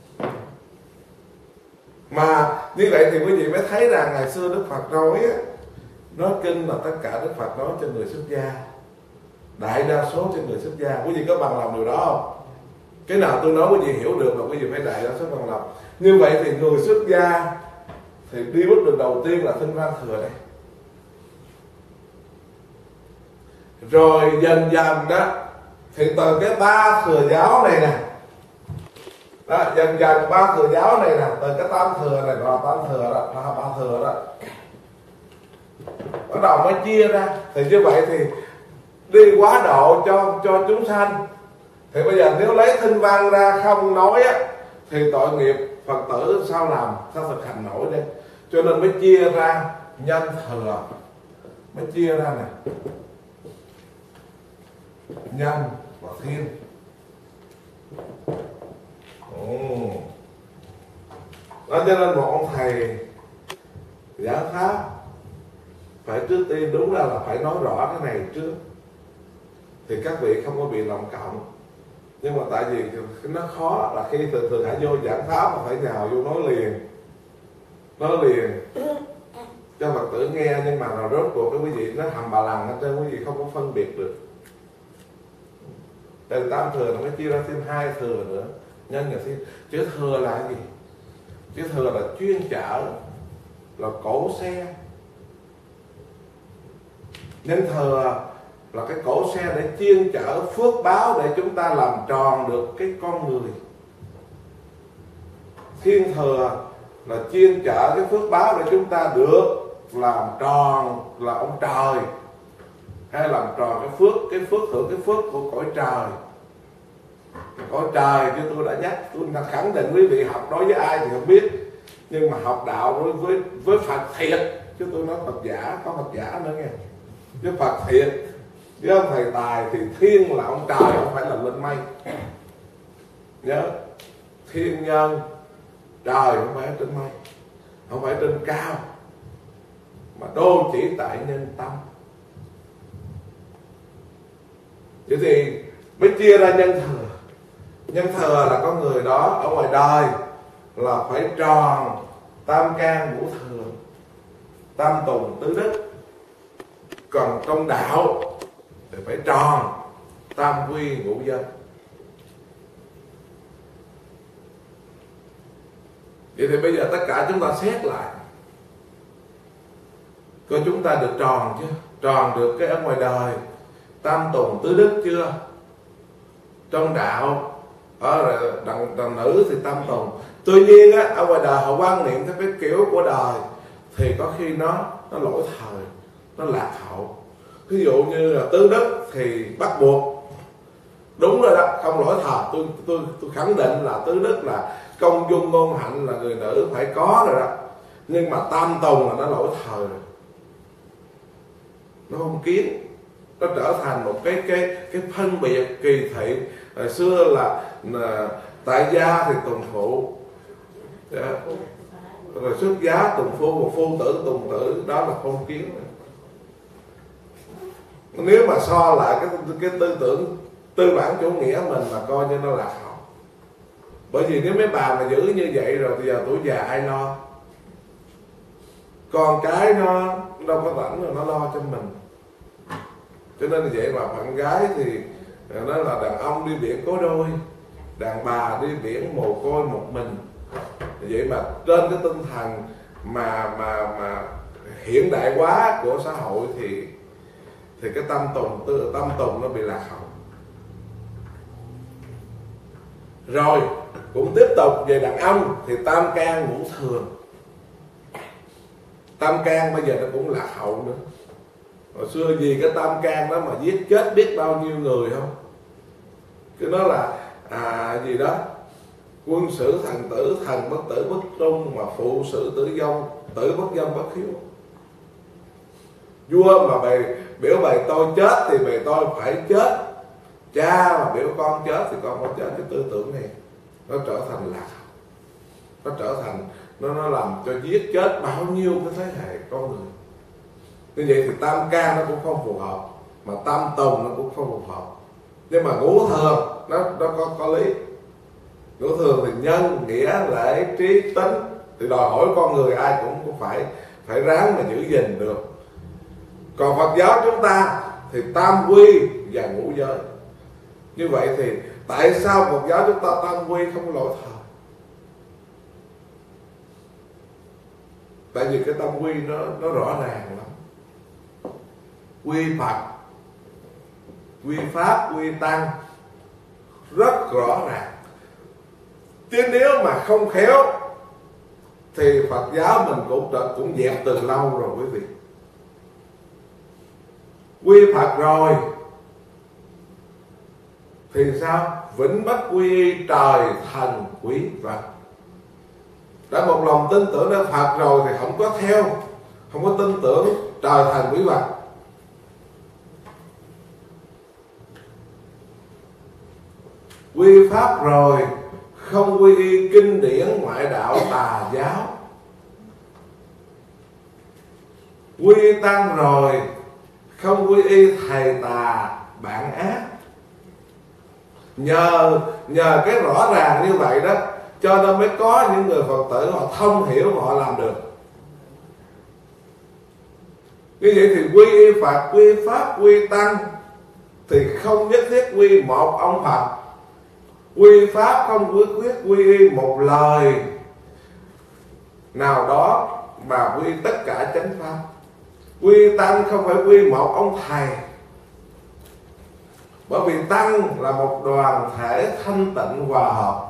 Mà như vậy thì quý vị mới thấy rằng ngày xưa Đức Phật nói á, Nói kinh là tất cả Đức Phật nói cho người xuất gia, đại đa số cho người xuất gia. Quý vị có bằng lòng điều đó không? Cái nào tôi nói quý vị hiểu được là quý vị phải đại đa số bằng lòng. Như vậy thì người xuất gia thì đi bước đường đầu tiên là Thinh Văn Thừa đây. Rồi dần dần đó thì từ cái ba thừa giáo này nè, đó, dần dần ba thừa giáo này nè, từ cái tam thừa này là tam thừa đó, là ba thừa đó, bắt đầu mới chia ra. Thì như vậy thì đi quá độ cho chúng sanh. Thì bây giờ nếu lấy Thinh Văn ra không nói á, thì tội nghiệp Phật tử sao làm, sao thực hành nổi đây. Cho nên mới chia ra nhân thừa, mới chia ra nè, nhân và thiên. Đó, cho nên một ông thầy giảng pháp phải trước tiên đúng ra là phải nói rõ cái này trước, thì các vị không có bị lòng cộng. Nhưng mà tại vì nó khó là khi từ Hạ vô giảng pháp mà phải nhào vô nói liền cho Phật tử nghe. Nhưng mà nào rốt cuộc cái quý vị nó hầm bà lằng hết trơn, quý vị không có phân biệt được. Từ tam thừa nó mới chia ra thêm hai thừa nữa, nhân và thiên. Chữ thừa là cái gì? Chữ thừa là chuyên chở, là cỗ xe. Nhân thừa là cái cỗ xe để chuyên chở phước báo để chúng ta làm tròn được cái con người. Thiên thừa là chuyên chở cái phước báo để chúng ta được làm tròn là ông trời, hay làm tròn cái phước hưởng cái phước của cõi trời. Cõi trời chứ tôi đã nhắc, tôi đã khẳng định quý vị học đối với ai thì không biết, nhưng mà học đạo với Phật thiệt, chứ tôi nói Phật giả, có Phật giả nữa nghe. Với Phật thiệt, với ông thầy tài thì thiên là ông trời, không phải là lên mây. Nhớ, thiên nhân trời không phải ở trên mây, không phải trên cao, mà đô chỉ tại nhân tâm. Vậy thì mới chia ra nhân thừa. Nhân thừa là con người đó ở ngoài đời là phải tròn tam can ngũ thường, tam tùng tứ đức. Còn trong đạo thì phải tròn tam quy ngũ dân. Vậy thì bây giờ tất cả chúng ta xét lại, coi chúng ta được tròn chưa? Tròn được cái ở ngoài đời tam tùng tứ đức chưa? Trong đạo ở đàn nữ thì tam tùng. Tuy nhiên á, ở ngoài đời họ quan niệm theo cái kiểu của đời thì có khi nó lỗi thời, nó lạc hậu. Ví dụ như là tứ đức thì bắt buộc, đúng rồi đó, không lỗi thời. Tôi khẳng định là tứ đức là công dung ngôn hạnh là người nữ phải có rồi đó. Nhưng mà tam tùng là nó lỗi thời rồi, nó không kiến, nó trở thành một cái phân biệt kỳ thị. Hồi xưa là tại gia thì tùng phụ, rồi xuất giá tùng phu, và phu tử tùng tử, đó là phong kiến. Nếu mà so lại cái tư tưởng tư bản chủ nghĩa mình là coi như nó lạc hậu. Bởi vì nếu mấy bà mà giữ như vậy rồi thì giờ tuổi già ai lo? Con cái nó đâu có rảnh rồi nó lo cho mình. Cho nên vậy mà bạn gái thì nó là đàn ông đi biển có đôi, đàn bà đi biển mồ côi một mình. Vậy mà trên cái tinh thần mà hiện đại hóa của xã hội thì cái tâm tùng nó bị lạc hậu. Rồi cũng tiếp tục về đàn ông thì tam can ngũ thường. Tam can bây giờ nó cũng lạc hậu nữa. Hồi xưa vì cái tam can đó mà giết chết biết bao nhiêu người không? Cái đó là gì đó, quân sử thần tử, thần bất tử bất trung, mà phụ sử tử vong, tử bất vong bất hiếu. Vua mà biểu bày tôi chết thì bày tôi phải chết, cha mà biểu con chết thì con phải chết. Cái tư tưởng này nó trở thành lạc hậu, nó trở thành nó làm cho giết chết bao nhiêu cái thế hệ con người. Như vậy thì tam can nó cũng không phù hợp, mà tam tùng nó cũng không phù hợp. Nhưng mà ngũ thường nó có lý. Ngũ thường thì nhân, nghĩa, lễ, trí, tính, thì đòi hỏi con người ai cũng phải ráng mà giữ gìn được. Còn Phật giáo chúng ta thì tam quy và ngũ giới. Như vậy thì tại sao Phật giáo chúng ta tam quy không lỗi thời? Tại vì cái tam quy nó rõ ràng lắm. Quy Phật, quy Pháp, quy Tăng rất rõ ràng. Chứ nếu mà không khéo thì Phật giáo mình cũng dẹp từ lâu rồi quý vị. Quy Phật rồi thì sao? Vĩnh bất quy y, trời thần quý Phật. Đã một lòng tin tưởng đến Phật rồi thì không có theo, không có tin tưởng trời thần quý Phật. Quy Pháp rồi không quy y kinh điển ngoại đạo tà giáo. Quy Tăng rồi không quy y thầy tà bạn ác. Nhờ cái rõ ràng như vậy đó, cho nên mới có những người Phật tử họ thông hiểu, họ làm được. Như vậy thì quy y Phật, quy Pháp, quy Tăng thì không nhất thiết quy một ông Phật. Quy Pháp không quyết quy y một lời nào đó mà quy tất cả chánh pháp. Quy Tăng không phải quy một ông thầy, bởi vì Tăng là một đoàn thể thanh tịnh hòa hợp.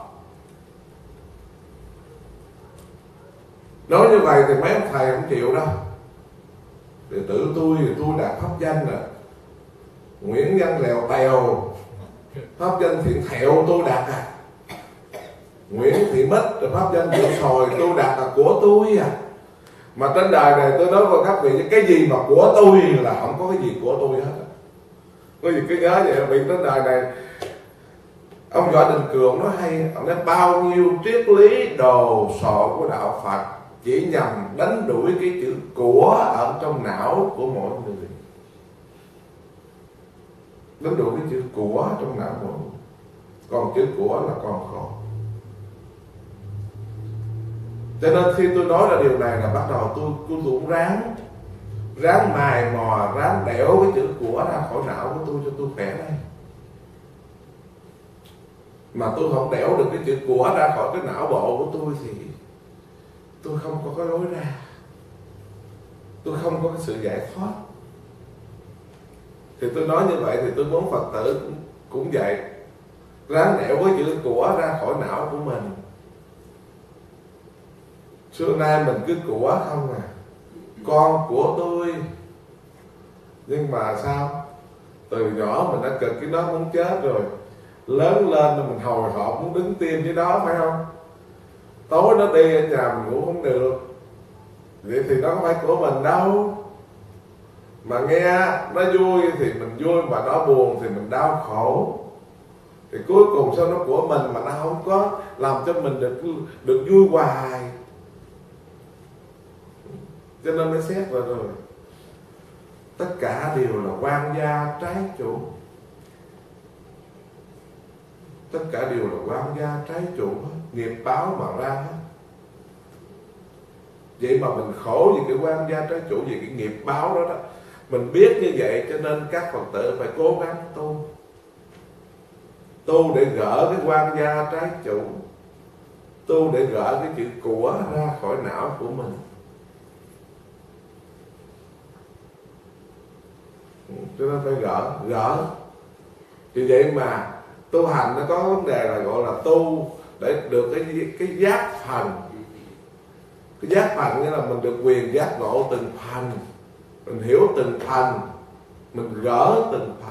Nói như vậy thì mấy ông thầy không chịu đâu. Đệ tử tôi đạt pháp danh rồi, Nguyễn Văn Lèo Tèo, pháp danh Thiện Thẹo tôi đạt à. Nguyễn Thị Bích rồi pháp danh Thiện Sồi tôi đạt là của tôi à. Mà trên đời này tôi nói với các vị, cái gì mà của tôi là không có cái gì của tôi hết. Có gì cứ nhớ vậy, vì trên đời này ông Võ Đình Cường nói hay, ông nói bao nhiêu triết lý đồ sộ của đạo Phật chỉ nhằm đánh đuổi cái chữ của ở trong não của mỗi người. Đánh đuổi cái chữ của trong não mỗi người. Còn chữ của là còn khổ. Cho nên khi tôi nói ra điều này là bắt đầu tôi cũng ráng mài mò, ráng đẽo cái chữ của ra khỏi não của tôi cho tôi khỏe lên. Mà tôi không đẽo được cái chữ của ra khỏi cái não bộ của tôi thì tôi không có cái lối ra, tôi không có cái sự giải thoát. Thì tôi nói như vậy thì tôi muốn Phật tử cũng vậy, ráng đẽo cái chữ của ra khỏi não của mình. Xưa nay mình cứ của không à, con của tôi. Nhưng mà sao? Từ nhỏ mình đã cực cái nó muốn chết rồi, lớn lên mình hồi hộp muốn đứng tim với nó, phải không? Tối nó đi ở nhà mình ngủ không được, vậy thì nó không phải của mình đâu. Mà nghe nó vui thì mình vui, mà nó buồn thì mình đau khổ. Thì cuối cùng sao nó của mình mà nó không có làm cho mình được vui hoài. Cho nên mới xét vào rồi, tất cả đều là quan gia trái chủ. Tất cả đều là quan gia trái chủ, nghiệp báo mà ra hết. Vậy mà mình khổ vì cái quan gia trái chủ, vì cái nghiệp báo đó đó. Mình biết như vậy cho nên các Phật tử phải cố gắng tu để gỡ cái quan gia trái chủ, tu để gỡ cái chữ của ra khỏi não của mình. Cho nên phải gỡ. Vì vậy mà tu hành nó có vấn đề là gọi là tu để được cái giác phần. Cái giác phần nghĩa là mình được quyền giác ngộ từng phần, mình hiểu từng phần, mình gỡ từng phần.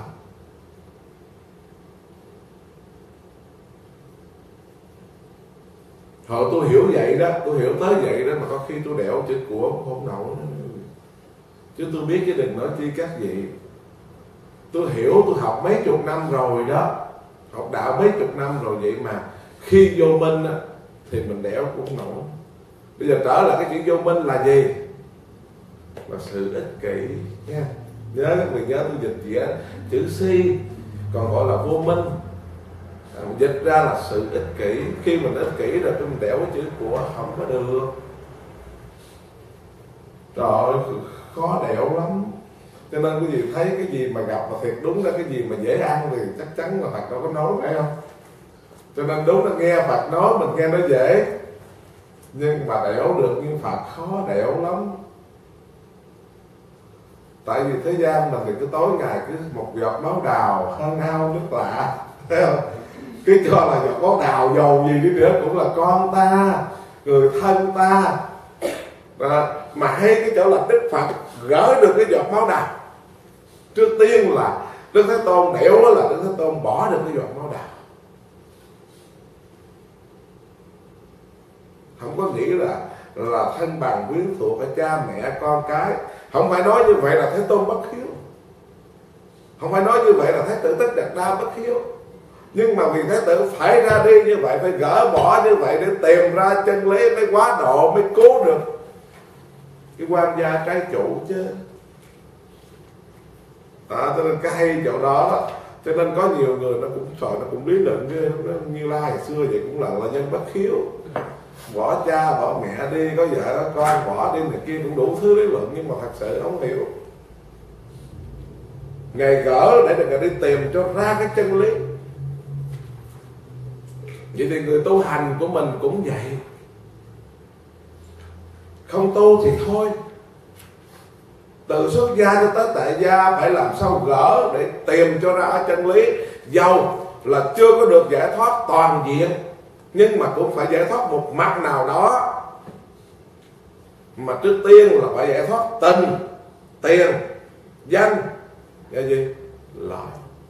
Hồi tôi hiểu vậy đó, tôi hiểu tới vậy đó mà có khi tôi đẽo chữ của không nổi nữa. Chứ tôi biết chứ đừng nói chi các vị. Tôi hiểu, tôi học mấy chục năm rồi đó, học đạo mấy chục năm rồi, vậy mà khi vô minh á, thì mình đẽo cũng nổi. Bây giờ trở lại cái chữ vô minh là gì? Là sự ích kỷ nha. Nhớ các vị nhớ tôi dịch nghĩa chữ si còn gọi là vô minh. Dịch ra là sự ích kỷ. Khi mình ích kỷ rồi mình đẽo cái chữ của không có được. Trời ơi, khó đẽo lắm. Cho nên quý vị thấy cái gì mà gặp mà thiệt đúng là cái gì mà dễ ăn thì chắc chắn là Phật đâu có nói, phải không? Cho nên đúng là nghe Phật nói mình nghe nó dễ, nhưng mà đẻo được như Phật khó đẻo lắm. Tại vì thế gian mình thì cứ tối ngày cứ một giọt máu đào hơn ao nước lạ, thấy không? Cứ cho là giọt máu đào dầu gì đi nữa cũng là con ta, người thân ta. Mà hay cái chỗ là Đức Phật gỡ được cái giọt máu đào. Trước tiên là Đức Thế Tôn đẻo đó là Đức Thế Tôn bỏ được cái giọt máu đào. Không có nghĩ là thân bằng quyến thuộc ở cha mẹ con cái. Không phải nói như vậy là Thế Tôn bất hiếu, không phải nói như vậy là Thái tử Thích Đạt Đa bất hiếu. Nhưng mà vì Thái tử phải ra đi như vậy, phải gỡ bỏ như vậy để tìm ra chân lý mới quá độ, mới cứu được cái quan gia trái chủ chứ. Cho nên cái hay chỗ đó. Cho nên có nhiều người nó cũng sợ, nó cũng lý luận ghê. Như Lai hồi xưa vậy cũng là nhân bất hiếu, bỏ cha bỏ mẹ đi, có vợ có con bỏ đi này kia, cũng đủ thứ lý luận. Nhưng mà thật sự không hiểu. Ngài gỡ để Ngài đi tìm cho ra cái chân lý. Vậy thì người tu hành của mình cũng vậy. Không tu thì thôi, từ xuất gia cho tới tại gia phải làm sao gỡ để tìm cho ra chân lý. Dầu là chưa có được giải thoát toàn diện, nhưng mà cũng phải giải thoát một mặt nào đó. Mà trước tiên là phải giải thoát tình, tiền, danh, cái gì? Lợi.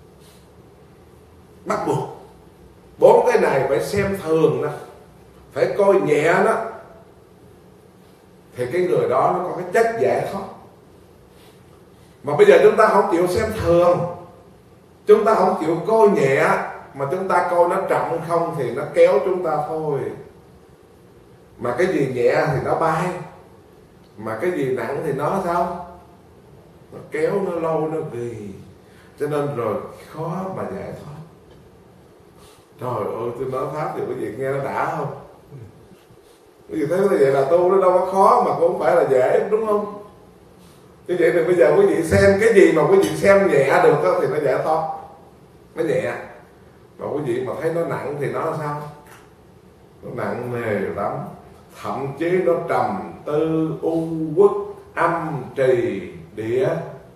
Bắt buộc. Bốn cái này phải xem thường đó, phải coi nhẹ đó, thì cái người đó nó có cái chất giải thoát. Mà bây giờ chúng ta không chịu xem thường, chúng ta không chịu coi nhẹ, mà chúng ta coi nó trọng không thì nó kéo chúng ta thôi. Mà cái gì nhẹ thì nó bay, mà cái gì nặng thì nó sao? Nó kéo, nó lâu, nó ghi. Cho nên rồi khó mà giải thoát. Trời ơi, tôi nói Pháp thì quý vị nghe nó đã không? Quý vị thấy như vậy là tu nó đâu có khó, mà cũng không phải là dễ, đúng không? Như vậy thì bây giờ quý vị xem cái gì mà quý vị xem nhẹ được đó, thì nó giải thoát, nó nhẹ. Mà quý vị mà thấy nó nặng thì nó sao? Nó nặng nề lắm. Thậm chí nó trầm tư, u uất, âm trì, địa.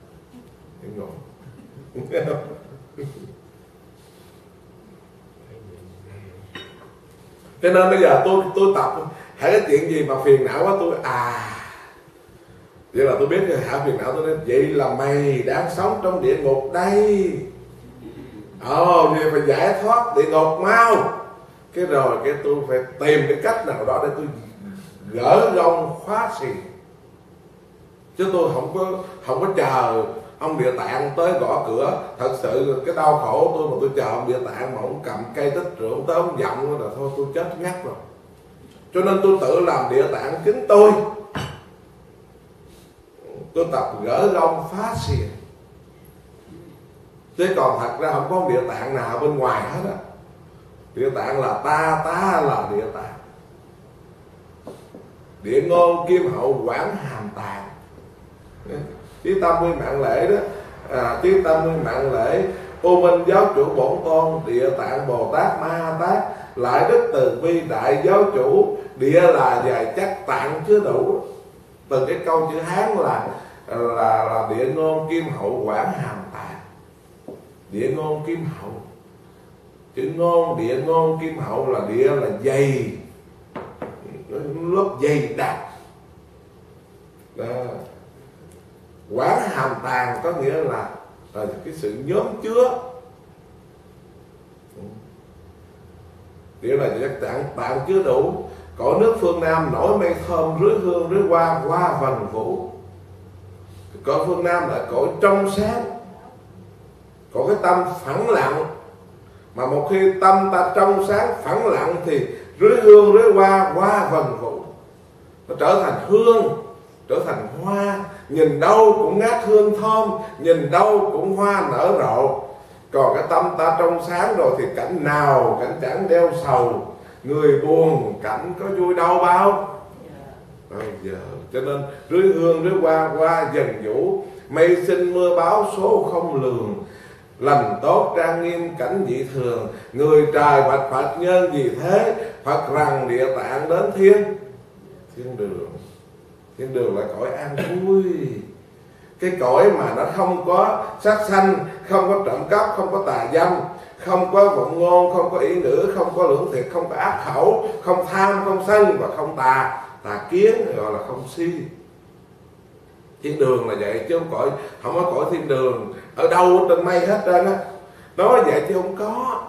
Cho nên bây giờ tôi tập hãy cái chuyện gì mà phiền não quá tôi vậy là tôi biết cái hả phiền não, tôi nói vậy là mày đang sống trong địa ngục đây. Vậy phải giải thoát địa ngục mau. Cái rồi cái tôi phải tìm cái cách nào đó để tôi gỡ gông khóa xiềng. Chứ tôi không có chờ ông Địa Tạng tới gõ cửa. Thật sự cái đau khổ tôi mà tôi chờ ông Địa Tạng mà ông cầm cây tích rượu tới ông giọng là thôi tôi chết ngắt rồi. Cho nên tôi tự làm Địa Tạng chính tôi tập gỡ gông phá xiềng. Chứ còn thật ra không có ông Địa Tạng nào bên ngoài hết á. Địa Tạng là ta là Địa Tạng. Địa ngôn kim hậu quảng hàm tàng. Chí tâm nguyên mạng lễ đó, chí tâm nguyên mạng lễ U Minh giáo chủ bổn tôn Địa Tạng Bồ Tát Ma Tát, lại đức từ bi đại giáo chủ. Địa là dài chắc, tạng chứa đủ. Từ cái câu chữ Hán là địa ngôn kim hậu quảng hàm tạng. Địa ngôn kim hậu, chữ ngôn, địa ngôn kim hậu là địa là dày, lớp dày đặc. Quảng hàm tàng có nghĩa là cái sự nhóm chứa. Địa là tạng chứa đủ. Cõi nước phương Nam nổi mây thơm, rưới hương rưới hoa, hoa vần vũ. Cõi phương Nam là cõi trong sáng, có cái tâm phẳng lặng. Mà một khi tâm ta trong sáng phẳng lặng thì rưới hương rưới hoa, hoa vần vũ. Nó trở thành hương, trở thành hoa. Nhìn đâu cũng ngát hương thơm, nhìn đâu cũng hoa nở rộ. Còn cái tâm ta trong sáng rồi thì cảnh nào cảnh chẳng đeo sầu. Người buồn cảnh có vui đâu bao giờ. Cho nên rưới hương rưới hoa, hoa dần vũ. mây sinh mưa báo số không lường. Lành tốt trang nghiêm cảnh dị thường, người trời bạch Phật nhân vì thế. Phật rằng địa tạng đến thiên đường. Thiên đường là cõi an vui, cái cõi mà nó không có sát sanh, không có trộm cắp, không có tà dâm, không có vọng ngôn, không có ý ngữ, không có lưỡng thiệt, không có ác khẩu, không tham, không sân và không tà kiến, gọi là không si. Thiên đường là vậy chứ không có cõi thiên đường ở đâu trên mây hết trơn á. Nói vậy chứ không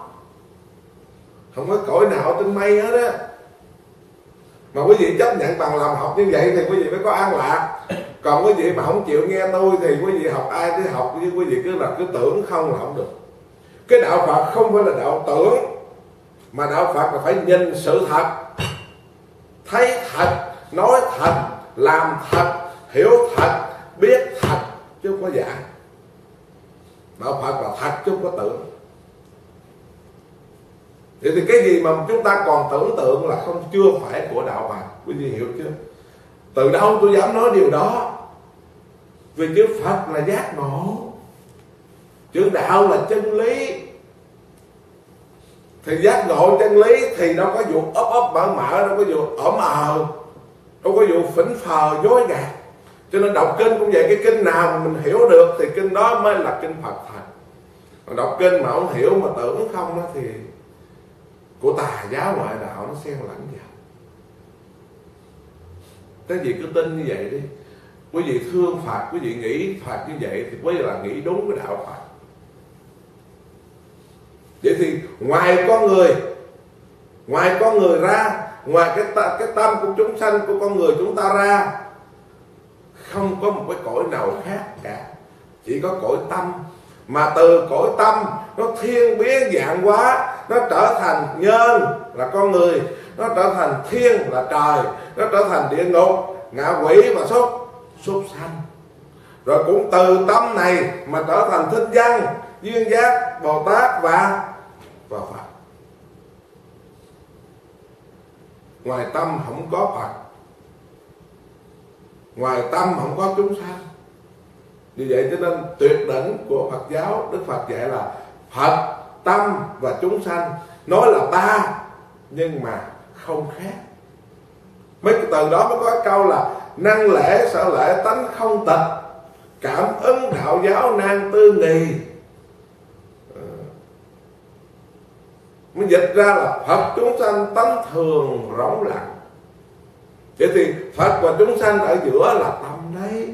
có cõi nào trên mây hết á. Mà quý vị chấp nhận bằng lòng học như vậy thì quý vị mới có an lạc. Còn quý vị mà không chịu nghe tôi thì quý vị học ai cứ học, chứ quý vị cứ tưởng không là không được. Cái đạo Phật không phải là đạo tưởng, mà đạo Phật là phải nhìn sự thật, thấy thật, nói thật, làm thật, hiểu thật, biết thật, chứ không có giả. Đạo Phật là thật chứ không có tưởng. Thì cái gì mà chúng ta còn tưởng tượng là chưa phải của đạo Phật. Quý vị hiểu chưa? Từ đâu tôi dám nói điều đó? Vì chữ Phật là giác ngộ, chữ đạo là chân lý. Thì giác ngộ chân lý thì đâu có vụ ấp mở, đâu có vụ đâu có vụ phỉnh phờ dối gạt. Cho nên đọc kinh cũng vậy, cái kinh nào mà mình hiểu được thì kinh đó mới là kinh Phật thật. Còn đọc kinh mà không hiểu mà tưởng không đó thì của tà giáo ngoại đạo nó xen lẫn vào. Các vị cứ tin như vậy đi. Quý vị thương Phật, quý vị nghĩ Phật như vậy thì quý vị là nghĩ đúng cái đạo Phật. Vậy thì ngoài con người ra, ngoài cái tâm của chúng sanh của con người chúng ta ra, không có một cái cõi nào khác cả. Chỉ có cõi tâm. Mà từ cõi tâm nó thiên biến dạng hóa, nó trở thành nhân là con người, nó trở thành thiên là trời, nó trở thành địa ngục, ngạ quỷ và súc sanh. Rồi cũng từ tâm này mà trở thành thinh văn, duyên giác, Bồ Tát và Phật. Ngoài tâm không có Phật, ngoài tâm không có chúng sanh. Như vậy cho nên tuyệt đỉnh của Phật giáo, Đức Phật dạy là Phật, tâm và chúng sanh. Nói là ba nhưng mà không khác. Mấy cái từ đó mới có cái câu là năng lễ sở lễ tánh không tịch, cảm ứng đạo giáo nan tư nghì. Mới dịch ra là Phật chúng sanh tánh thường rỗng lặng. Vậy thì Phật và chúng sanh ở giữa là tâm đấy.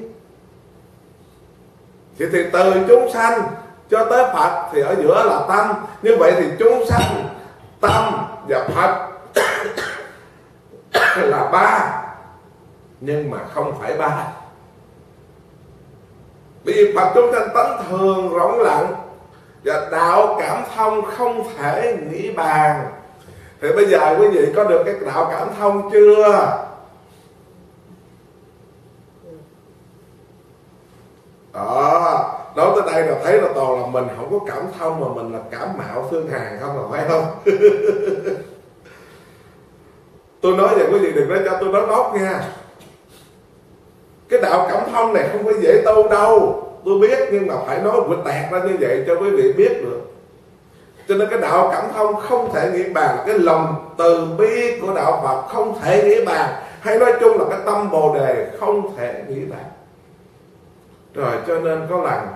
Vậy thì từ chúng sanh cho tới Phật thì ở giữa là tâm. Như vậy thì chúng sanh, tâm và Phật là ba, nhưng mà không phải ba. Bởi vì Phật chúng sanh tánh thường rỗng lặng và đạo cảm thông không thể nghĩ bàn. Thì bây giờ quý vị có được cái đạo cảm thông chưa? Nói tới đây là thấy là toàn là mình không có cảm thông, mà mình là cảm mạo thương hàn không, là phải không? Tôi nói vậy quý vị đừng nói cho tôi nói đốt nha. Cái đạo cảm thông này không phải dễ tu đâu, tôi biết, nhưng mà phải nói vượt tẹt ra như vậy cho quý vị biết được. Cho nên cái đạo cảm thông không thể nghĩ bàn. Cái lòng từ bi của đạo Phật không thể nghĩ bàn. Hay nói chung là cái tâm Bồ Đề không thể nghĩ bàn. Rồi cho nên có lần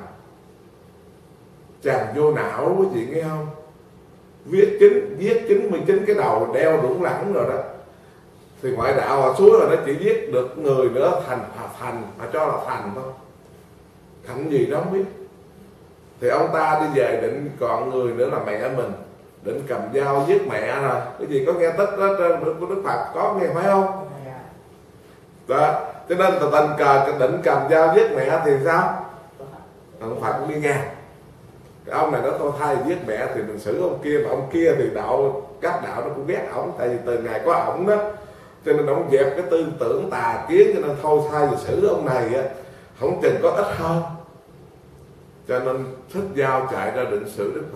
chàng vô não, quý vị nghe không? Viết 99 cái đầu đeo đúng lẳng rồi đó. Thì ngoại đạo họ xuống rồi nó chỉ viết được người nữa thành, mà cho là thành thôi. Thành gì đó không biết. Thì ông ta đi về định còn người nữa là mẹ mình, định cầm dao giết mẹ rồi. Cái gì có nghe tích đó của Đức Phật có nghe phải không? Đó. Cho nên tình cờ định cầm dao giết mẹ thì sao? Ông Phật cũng đi ngang. Cái ông này nó thôi thay giết mẹ thì mình xử ông kia, mà ông kia thì các đạo nó cũng ghét ổng, tại vì từ ngày có ổng đó, cho nên ông dẹp cái tư tưởng tà kiến, cho nên thôi thay vì xử ông này á, không chừng có ít hơn. Cho nên thích dao chạy ra định xử Đức Phật.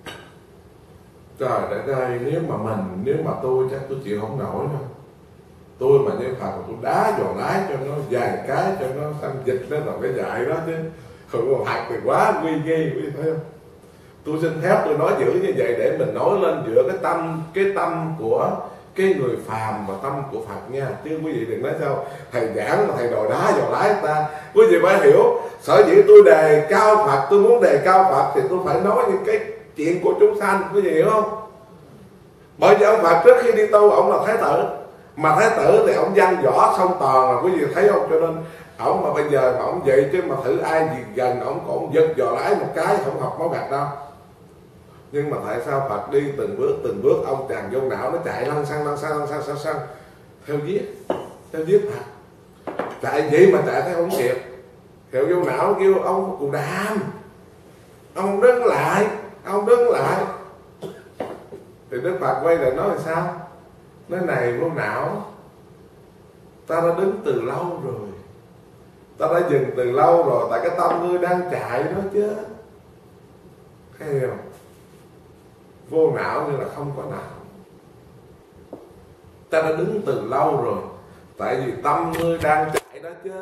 Trời đất ơi, nếu mà tôi chắc tôi chịu không nổi đâu. Tôi mà niệm Phật tôi đá vào lái cho nó vài cái cho nó sang dịch nó là cái dạy đó chứ. Không có Phật thì quá nguy nghi, quý vị thấy không? Tôi xin phép tôi nói giữ như vậy để mình nói lên giữa cái tâm của cái người phàm và tâm của Phật nha. Chứ quý vị đừng nói sao thầy giảng mà thầy đòi đá vào lái ta. Quý vị phải hiểu, sở dĩ tôi đề cao Phật, tôi muốn đề cao Phật thì tôi phải nói những cái chuyện của chúng sanh, quý vị hiểu không? Bởi vì ông Phật trước khi đi tu ông là thái tử, mà thái tử thì ông văn võ song toàn là quý vị thấy không? Cho nên ông mà bây giờ mà ông vậy chứ mà thử ai gì gần ông còn giật vào lái một cái không học máu gạch đâu. Nhưng mà tại sao Phật đi từng bước ông chàng vô não nó chạy lăn xăng theo viết Phật, chạy vậy mà chạy theo không kịp, theo vô não kêu ông Cù Đàm, ông đứng lại. Thì Đức Phật quay lại nói là sao? Nói này vô não, ta đã đứng từ lâu rồi, ta đã dừng từ lâu rồi, tại cái tâm ngươi đang chạy đó chứ, thấy không? Vô não như là không có não. Ta đã đứng từ lâu rồi, tại vì tâm ngươi đang chạy đó chứ.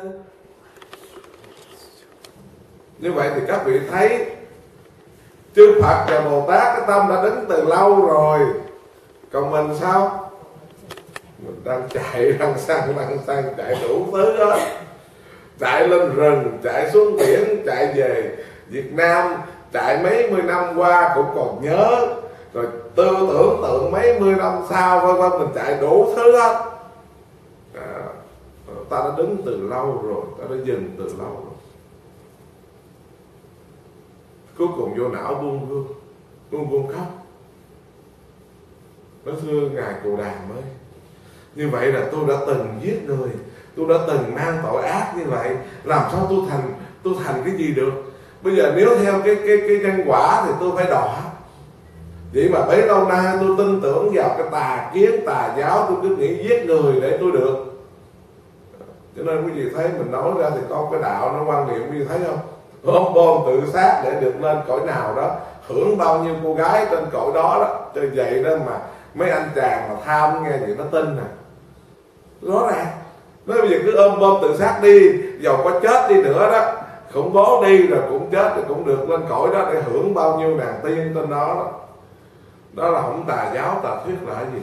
Như vậy thì các vị thấy chư Phật và Bồ Tát cái tâm đã đứng từ lâu rồi. Còn mình sao? Mình đang chạy lăn xăng chạy đủ thứ đó. Chạy lên rừng, chạy xuống biển, chạy về Việt Nam, chạy mấy mươi năm qua cũng còn nhớ. Rồi tư tưởng tượng mấy mươi năm sau vân vân, mình chạy đủ thứ hết. Ta đã đứng từ lâu rồi, ta đã dừng từ lâu rồi. Cuối cùng vô não buông khóc. Nó thưa Ngài Cù Đàm ơi, như vậy là tôi đã từng giết người, tôi đã từng mang tội ác như vậy, làm sao tôi thành cái gì được? Bây giờ nếu theo cái nhân quả thì tôi phải đọa. Vậy mà bấy lâu nay tôi tin tưởng vào cái tà kiến tà giáo, tôi cứ nghĩ giết người để tôi được. Cho nên quý vị thấy mình nói ra thì có cái đạo nó quan niệm, quý vị thấy không? Ôm bom tự sát để được lên cõi nào đó, hưởng bao nhiêu cô gái trên cõi đó đó. Cho vậy đó mà mấy anh chàng mà tham nghe vậy nó tin nè. Rõ ràng nói bây giờ cứ ôm bom tự sát đi, dầu có chết đi nữa đó, khủng bố đi rồi cũng chết rồi cũng được lên cõi đó để hưởng bao nhiêu nàng tiên trên đó đó. Đó là không tà giáo tà thuyết là cái gì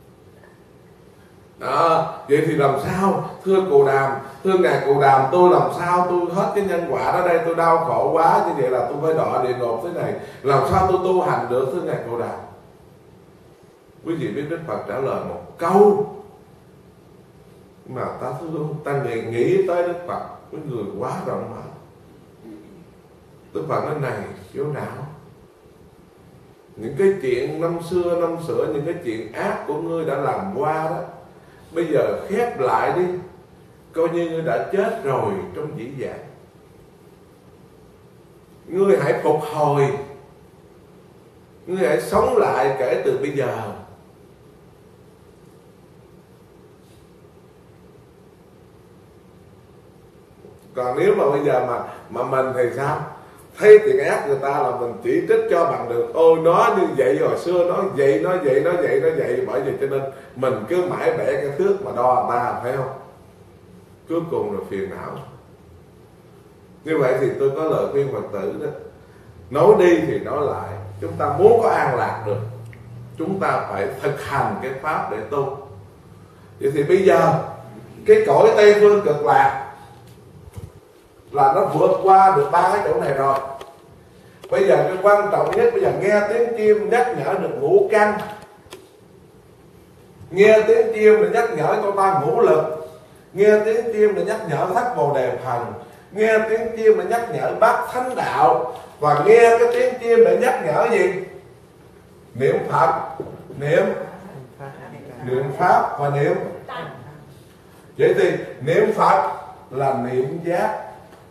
đó. Vậy thì làm sao thưa Cù Đàm, thưa Ngài Cù Đàm, tôi làm sao tôi hết cái nhân quả đó đây, tôi đau khổ quá như vậy là tôi phải đọa địa ngục thế này, làm sao tôi tu hành được thưa Ngài Cù Đàm? Quý vị biết Đức Phật trả lời một câu mà ta thương, ta nghĩ tới Đức Phật với người quá rộng mở. Đức Phật nói này vô não, những cái chuyện năm xưa những cái chuyện ác của ngươi đã làm qua đó, bây giờ khép lại đi, coi như ngươi đã chết rồi trong dĩ vãng. Ngươi hãy phục hồi, ngươi hãy sống lại kể từ bây giờ. Còn nếu mà bây giờ mà mình thì sao? Thấy chuyện ác người ta là mình chỉ trích cho bằng được. Ôi nó như vậy hồi xưa, nó vậy. Bởi vì cho nên mình cứ mãi bẻ cái thước mà đo người ta, phải không? Cuối cùng là phiền não. Như vậy thì tôi có lời khuyên Phật tử đó, nói đi thì nói lại, chúng ta muốn có an lạc được, chúng ta phải thực hành cái pháp để tu. Vậy thì bây giờ cái cõi Tây Phương Cực Lạc là nó vượt qua được ba cái chỗ này rồi. Bây giờ cái quan trọng nhất, bây giờ nghe tiếng chim nhắc nhở được ngũ căn, nghe tiếng chim để nhắc nhở cho ta ngũ lực, nghe tiếng chim để nhắc nhở thất bồ đề thần, nghe tiếng chim để nhắc nhở bát thánh đạo, và nghe cái tiếng chim để nhắc nhở gì? Niệm Phật, niệm Pháp và niệm. Vậy thì niệm Phật là niệm giác,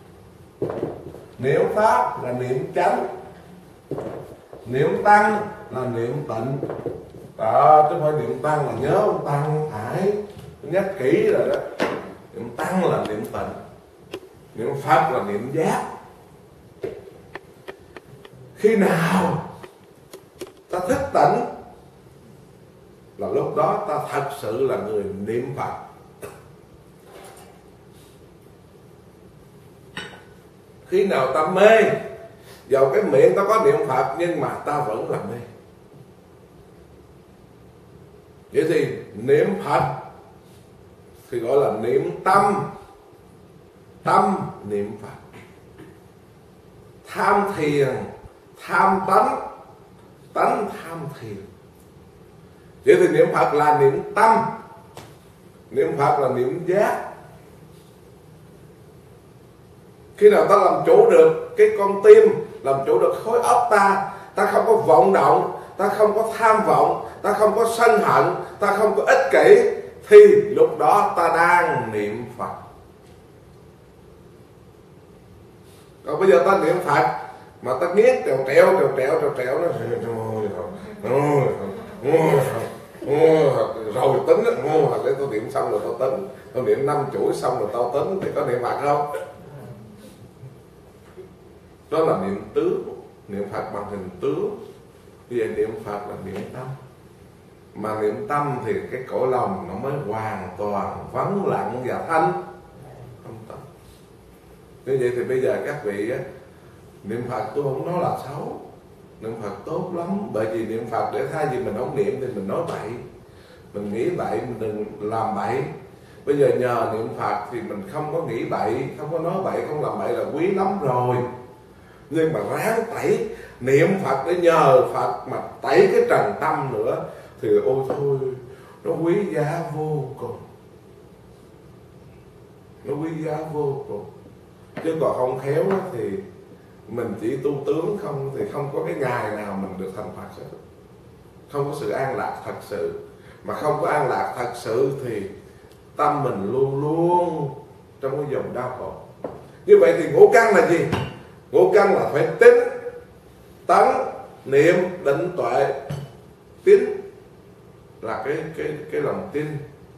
niệm Pháp là niệm chánh, niệm Tăng là niệm tịnh. Đó, chứ không phải niệm Tăng là nhớ ông Tăng Hải, nhắc kỹ rồi đó. Niệm Tăng là niệm tịnh, niệm Pháp là niệm giác. Khi nào ta thức tỉnh là lúc đó ta thật sự là người niệm Phật. Khi nào ta mê, dầu cái miệng ta có niệm Phật nhưng mà ta vẫn là mê. Vậy thì niệm Phật thì gọi là niệm tâm. Tâm niệm Phật. Tham thiền, tham tánh, tánh tham thiền. Vậy thì niệm Phật là niệm tâm, niệm Phật là niệm giác. Khi nào ta làm chủ được cái con tim, làm chủ được khối óc ta, ta không có vọng động, ta không có tham vọng, ta không có sân hận, ta không có ích kỷ, thì lúc đó ta đang niệm Phật. Còn bây giờ ta niệm Phật mà ta nghiến trèo trèo nó rồi tính Phật để tôi niệm xong rồi tao tính, tôi niệm 5 chuỗi xong rồi tao tính, thì có niệm Phật không? Đó là niệm tướng, niệm Phật bằng hình tướng. Bây giờ niệm Phật là niệm tâm. Mà niệm tâm thì cái cõi lòng nó mới hoàn toàn vắng lặng và thanh không tâm. Như vậy thì bây giờ các vị á, niệm Phật tôi không nói là xấu, niệm Phật tốt lắm. Bởi vì niệm Phật để thay vì mình không niệm thì mình nói bậy, mình nghĩ bậy, mình đừng làm bậy. Bây giờ nhờ niệm Phật thì mình không có nghĩ bậy, không có nói bậy, không làm bậy là quý lắm rồi. Nhưng mà ráng tẩy niệm Phật để nhờ Phật mà tẩy cái trần tâm nữa thì ôi thôi, nó quý giá vô cùng. Nó quý giá vô cùng. Chứ còn không khéo thì mình chỉ tu tướng không thì không có cái ngày nào mình được thành Phật hết. Không có sự an lạc thật sự. Mà không có an lạc thật sự thì tâm mình luôn luôn trong cái dòng đau khổ. Như vậy thì ngũ căn là gì? Ngũ căn là phải tín, tấn, niệm, định, tuệ. Tín là cái lòng tin.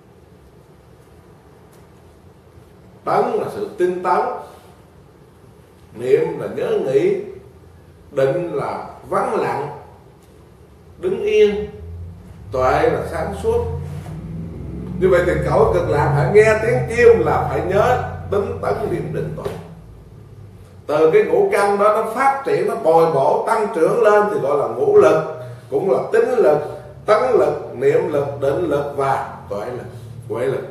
Tấn là sự tinh tấn. Niệm là nhớ nghĩ. Định là vắng lặng, đứng yên. Tuệ là sáng suốt. Như vậy thì cõi Cực Lạc phải nghe tiếng kêu là phải nhớ tính tấn niệm định tuệ. Từ cái ngũ căn đó nó phát triển, nó bồi bổ tăng trưởng lên thì gọi là ngũ lực, cũng là tín lực, tấn lực, niệm lực, định lực và tuệ lực, huệ lực.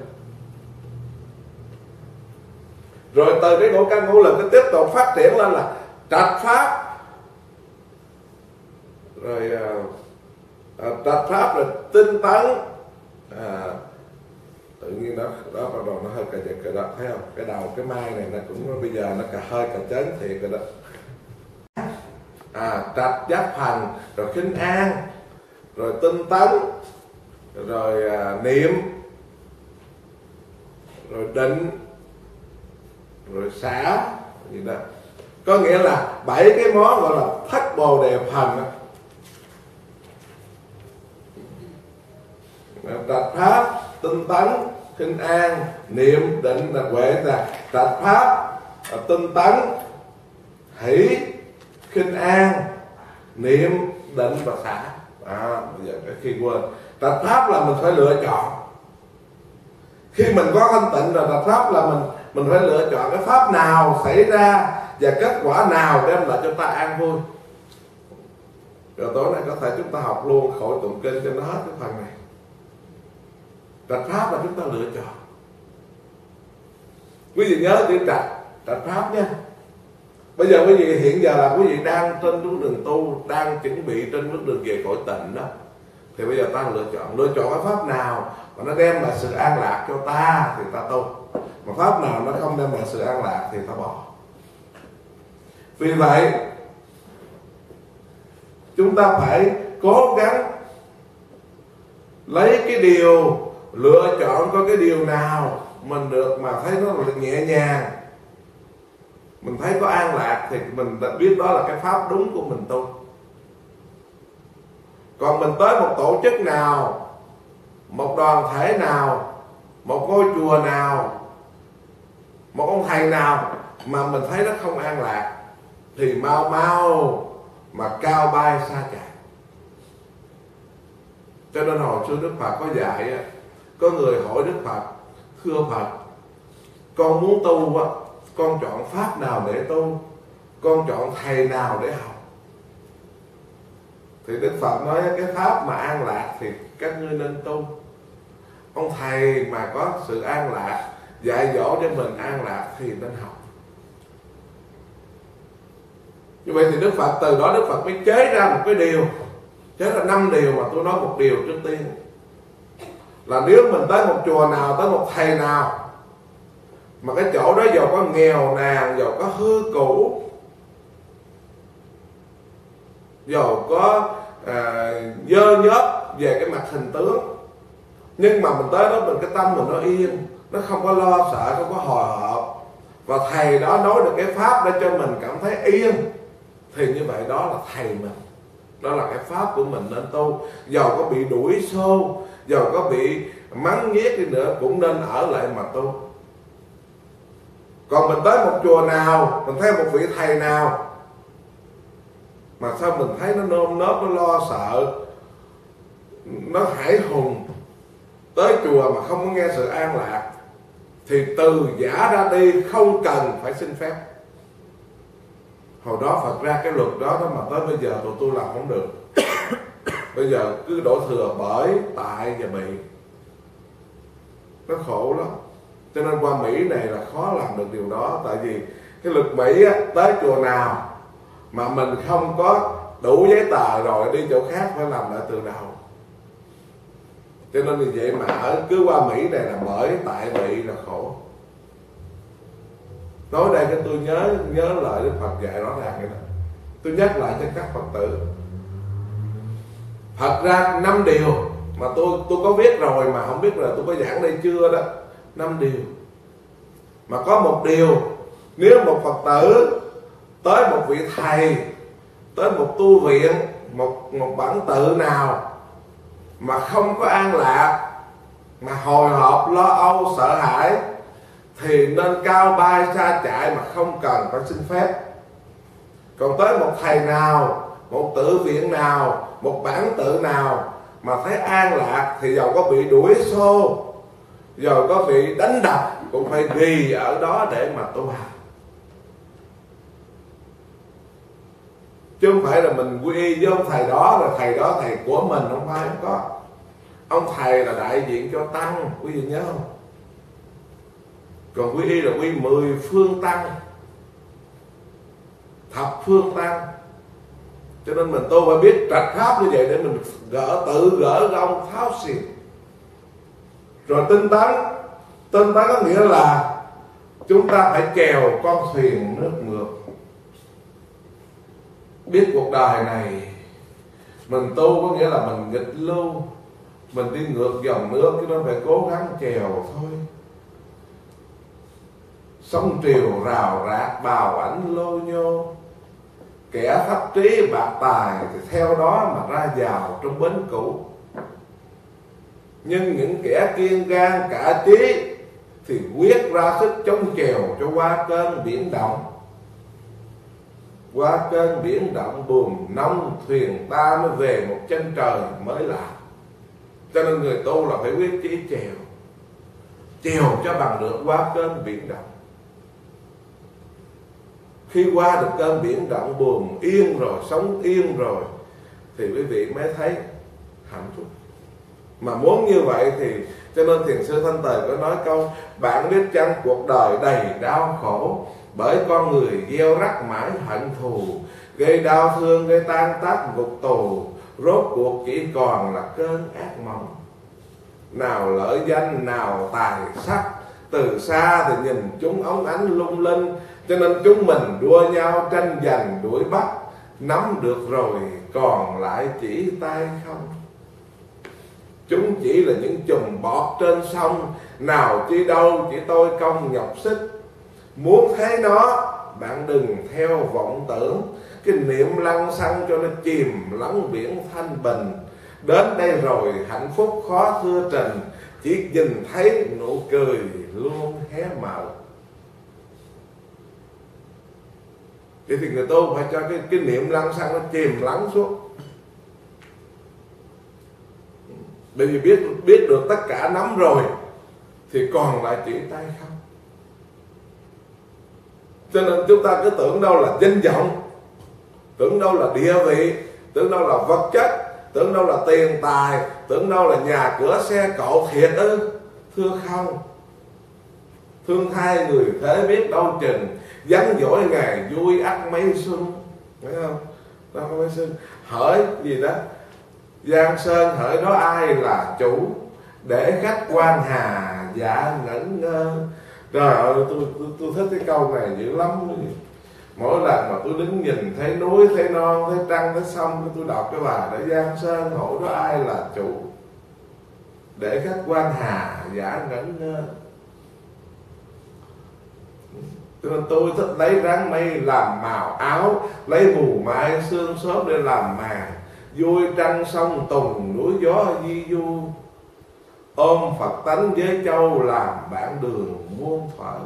Rồi từ cái ngũ căn ngũ lực nó tiếp tục phát triển lên là trạch pháp. Rồi trạch pháp là tinh tấn. Tự nhiên đó bắt đầu nó hơi cà giật cà đất, thấy không? Cái đầu cái mai này nó cũng bây giờ nó hơi cà chớn thiệt rồi đó. Trạch giác thành, rồi khinh an, rồi tinh tấn, rồi niệm, rồi định, rồi xả gì đó. Có nghĩa là 7 cái món gọi là thất bồ đề phần. Trạch pháp, tinh tấn, khinh an, niệm, định là huệ là trạch pháp, tinh tấn, hỷ, khinh an, niệm, định và xả. Bây giờ khi quên trạch pháp là mình phải lựa chọn. Khi mình có thanh tịnh rồi, trạch pháp là mình phải lựa chọn cái pháp nào xảy ra và kết quả nào đem lại cho ta an vui. Rồi tối nay có thể chúng ta học luôn khỏi tụng kinh cho nó hết cái phần này. Trạch pháp là chúng ta lựa chọn. Quý vị nhớ chữ trạch pháp nha. Bây giờ quý vị hiện giờ là quý vị đang trên bước đường tu, đang chuẩn bị trên bước đường về cõi tịnh đó. Thì bây giờ ta lựa chọn cái pháp nào mà nó đem lại sự an lạc cho ta thì ta tu. Mà pháp nào nó không đem lại sự an lạc thì ta bỏ. Vì vậy chúng ta phải cố gắng lấy cái điều, lựa chọn có cái điều nào mình được mà thấy nó nhẹ nhàng, mình thấy có an lạc thì mình đã biết đó là cái pháp đúng của mình tu. Còn mình tới một tổ chức nào, một đoàn thể nào, một ngôi chùa nào, một ông thầy nào mà mình thấy nó không an lạc thì mau mà cao bay xa chạy. Cho nên hồi xưa Đức Phật có dạy, có người hỏi Đức Phật: thưa Phật, con muốn tu con chọn pháp nào để tu, con chọn thầy nào để học. Thì Đức Phật nói cái pháp mà an lạc thì các ngươi nên tu. Ông thầy mà có sự an lạc, dạy dỗ cho mình an lạc thì nên học. Như vậy thì Đức Phật từ đó Đức Phật mới chế ra một cái điều, chế ra 5 điều, mà tôi nói một điều trước tiên là nếu mình tới một chùa nào, tới một thầy nào mà cái chỗ đó giàu có nghèo nàn, giàu có hư cũ, giàu có dơ nhớp về cái mặt hình tướng, nhưng mà mình tới đó mình cái tâm mình nó yên, nó không có lo sợ, không có hồi hộp, và thầy đó nói được cái pháp để cho mình cảm thấy yên, thì như vậy đó là thầy mình, đó là cái pháp của mình nên tu. Dầu có bị đuổi xô, dầu có bị mắng nhiếc đi nữa cũng nên ở lại mà tu. Còn mình tới một chùa nào, mình thấy một vị thầy nào mà sao mình thấy nó nơm nớp, nó lo sợ, nó hãi hùng, tới chùa mà không có nghe sự an lạc, thì từ giả ra đi, không cần phải xin phép. Hồi đó Phật ra cái luật đó mà tới bây giờ tụi tôi làm không được. Bây giờ cứ đổ thừa bởi, tại và bị, nó khổ lắm. Cho nên qua Mỹ này là khó làm được điều đó. Tại vì cái luật Mỹ á, tới chùa nào mà mình không có đủ giấy tờ rồi đi chỗ khác phải làm lại từ đầu. Cho nên vì vậy mà cứ qua Mỹ này là bởi, tại, bị là khổ. Nói đây cái tôi nhớ lại Đức Phật dạy rõ ràng vậy đó. Tôi nhắc lại cho các Phật tử. Thật ra 5 điều mà tôi có viết rồi, mà không biết là tôi có giảng đây chưa đó. 5 điều. Mà có một điều, nếu một Phật tử tới một vị thầy, tới một tu viện, một bản tự nào mà không có an lạc, mà hồi hộp, lo âu, sợ hãi, thì nên cao bay xa chạy mà không cần phải xin phép. Còn tới một thầy nào, một tự viện nào, một bản tự nào mà thấy an lạc, thì dầu có bị đuổi xô, dầu có bị đánh đập, cũng phải ghi ở đó để mà tu hành. Chứ không phải là mình quy y với ông thầy đó, rồi thầy đó thầy của mình, không phải, không có. Ông thầy là đại diện cho tăng, quý vị nhớ không? Còn quy y là quy 10 phương tăng, thập phương tăng. Cho nên mình tu phải biết trạch pháp như vậy để mình tự gỡ gông tháo xiềng. Rồi tinh tấn có nghĩa là chúng ta phải chèo con thuyền nước ngược. Biết cuộc đời này mình tu có nghĩa là mình nghịch lưu, mình đi ngược dòng nước, chứ nó phải cố gắng chèo thôi. Sông triều rào rạc, bào ảnh lô nhô, kẻ thấp trí bạc tài thì theo đó mà ra vào trong bến cũ. Nhưng những kẻ kiên gan cả trí thì quyết ra sức chống chèo cho qua cơn biển động. Qua cơn biển động buồm nông, thuyền ta mới về một chân trời mới lạ. Cho nên người tu là phải quyết chí chèo cho bằng được qua cơn biển động. Khi qua được cơn biển động buồm yên rồi, sống yên rồi, thì quý vị mới thấy hạnh phúc. Mà muốn như vậy thì cho nên Thiền sư Thanh Tề có nói câu: bạn biết chăng cuộc đời đầy đau khổ, bởi con người gieo rắc mãi hận thù, gây đau thương, gây tan tác ngục tù, rốt cuộc chỉ còn là cơn ác mộng. Nào lợi danh, nào tài sắc, từ xa thì nhìn chúng óng ánh lung linh. Cho nên chúng mình đua nhau tranh giành đuổi bắt, nắm được rồi còn lại chỉ tay không. Chúng chỉ là những chùm bọt trên sông, nào chi đâu chỉ tôi công nhọc sức. Muốn thấy nó bạn đừng theo vọng tưởng, cái niệm lăng xăng cho nó chìm lắng biển thanh bình. Đến đây rồi hạnh phúc khó thưa trình, chỉ nhìn thấy nụ cười luôn hé mở. Vậy thì người tu phải cho cái niệm lăng xăng nó chìm lắng xuống. Bởi vì biết được tất cả nắm rồi thì còn lại chỉ tay không. Cho nên chúng ta cứ tưởng đâu là danh vọng, tưởng đâu là địa vị, tưởng đâu là vật chất, tưởng đâu là tiền tài, tưởng đâu là nhà cửa xe cộ, thiệt ư? Thưa không. Thương thay người thế biết đâu chừng, vắng dỗi ngày vui ắt mấy xuân. Thấy không? Đâu có mấy xuân. Hỡi gì đó, Giang Sơn hỡi đó ai là chủ, để khách quan hà dạ ngẩn ngơ. Trời ơi, tôi thích cái câu này dữ lắm. Mỗi lần mà tôi đứng nhìn thấy núi, thấy non, thấy trăng, thấy sông, tôi đọc cái bài để Giang Sơn hỡi đó ai là chủ, để khách quan hà dạ ngẩn ngơ. Cho nên tôi thích lấy ráng mây làm màu áo, lấy mù mãi sương sớm để làm màn, vui trăng sông tùng núi gió di du, ôm Phật tánh với châu làm bản đường muôn thuở.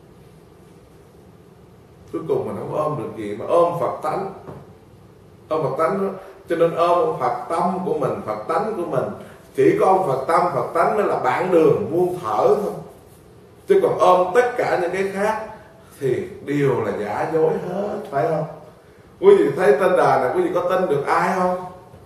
Cuối cùng mình không ôm được gì mà ôm Phật tánh. Ôm Phật tánh đó. Cho nên ôm Phật tâm của mình, Phật tánh của mình. Chỉ có ôm Phật tâm, Phật tánh mới là bản đường muôn thở thôi. Chứ còn ôm tất cả những cái khác thì đều là giả dối hết, phải không? Quý vị thấy trên đời này quý vị có tin được ai không?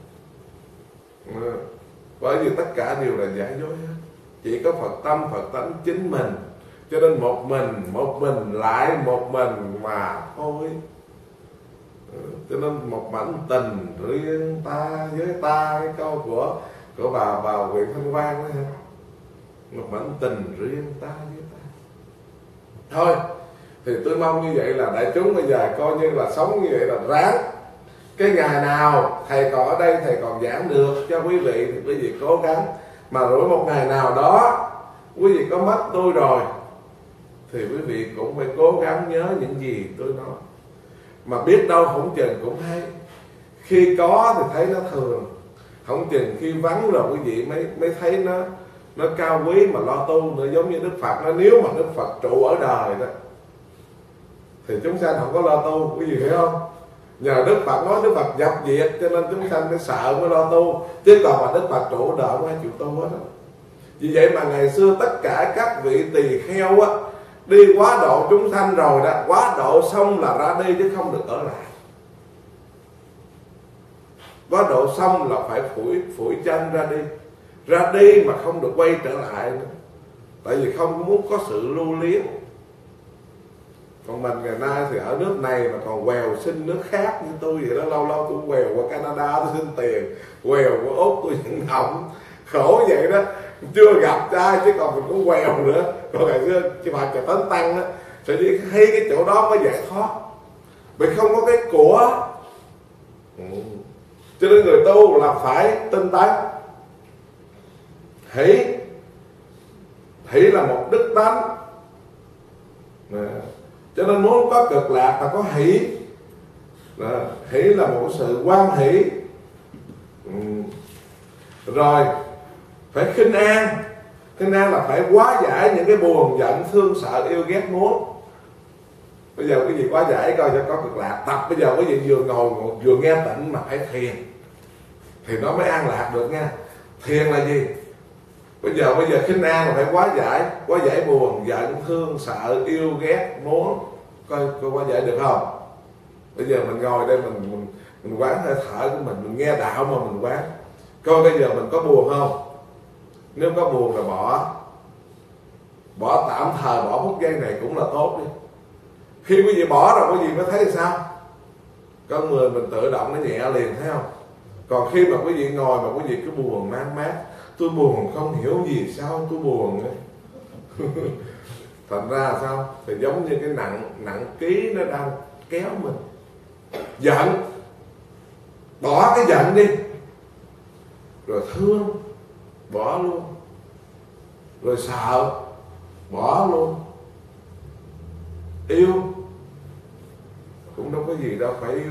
Bởi vì tất cả đều là giả dối hết. Chỉ có Phật tâm, Phật tánh chính mình. Cho nên một mình lại một mình mà thôi. Cho nên một mảnh tình riêng ta với ta, cái câu của bà huyện Thanh Quang đó ha. Một mảnh tình riêng ta với ta. Thôi thì tôi mong như vậy là đại chúng bây giờ coi như là sống như vậy là ráng. Cái ngày nào thầy còn ở đây, thầy còn giảng được cho quý vị thì quý vị cố gắng. Mà rồi một ngày nào đó quý vị có mất tôi rồi thì quý vị cũng phải cố gắng nhớ những gì tôi nói. Mà biết đâu không chừng cũng hay. Khi có thì thấy nó thường, không chừng khi vắng rồi quý vị mới thấy nó cao quý mà lo tu nữa. Giống như Đức Phật nó, nếu mà Đức Phật trụ ở đời đó thì chúng sanh không có lo tu, quý vị hiểu không? Nhờ Đức Phật nói Đức Phật nhập diệt cho nên chúng sanh mới sợ mới lo tu. Chứ còn mà Đức Phật trụ đời không ai chịu tu hết đó. Vì vậy mà ngày xưa tất cả các vị tỳ kheo á, đi quá độ chúng sanh rồi đó, quá độ xong là ra đi chứ không được ở lại. Quá độ xong là phải phủi chân ra đi mà không được quay trở lại nữa. Tại vì không muốn có sự lưu luyến. Còn mình ngày nay thì ở nước này mà còn quèo xin nước khác như tôi vậy đó. Lâu lâu tôi quèo qua Canada tôi xin tiền, quèo qua Úc tôi nhận động. Khổ vậy đó, chưa gặp trai chứ còn mình cũng quèo nữa. Còn ngày xưa chị Phật Trà Tấn Tăng á, sẽ đi hay cái chỗ đó mới giải thoát. Vì không có cái của. Cho nên người tu là phải tinh tấn. Hỷ là một đức tánh. Cho nên muốn có cực lạc là có hỷ. Hỷ là một sự quan hỷ. Rồi phải khinh an. Khinh an là phải hóa giải những cái buồn giận thương sợ yêu ghét muốn. Bây giờ cái gì hóa giải coi cho có cực lạc. Tập bây giờ cái gì vừa ngồi vừa nghe tịnh mà phải thiền thì nó mới an lạc được nha. Thiền là gì? Bây giờ khinh an là phải hóa giải buồn giận thương sợ yêu ghét muốn. Coi hóa giải được không? Bây giờ mình ngồi đây mình quán hơi thở của mình nghe đạo mà mình quán. Coi bây giờ mình có buồn không? Nếu có buồn là bỏ tạm thời, bỏ phút giây này cũng là tốt đi. Khi quý vị bỏ rồi quý vị mới thấy sao? Con người mình tự động nó nhẹ liền, thấy không? Còn khi mà quý vị ngồi mà quý vị cứ buồn man mát, tôi buồn không hiểu gì sao tôi buồn ấy. Thành ra sao? Thì giống như cái nặng ký nó đang kéo mình. Giận, bỏ cái giận đi. Rồi thương, bỏ luôn. Rồi sợ, bỏ luôn. Yêu cũng đâu có gì đâu phải yêu.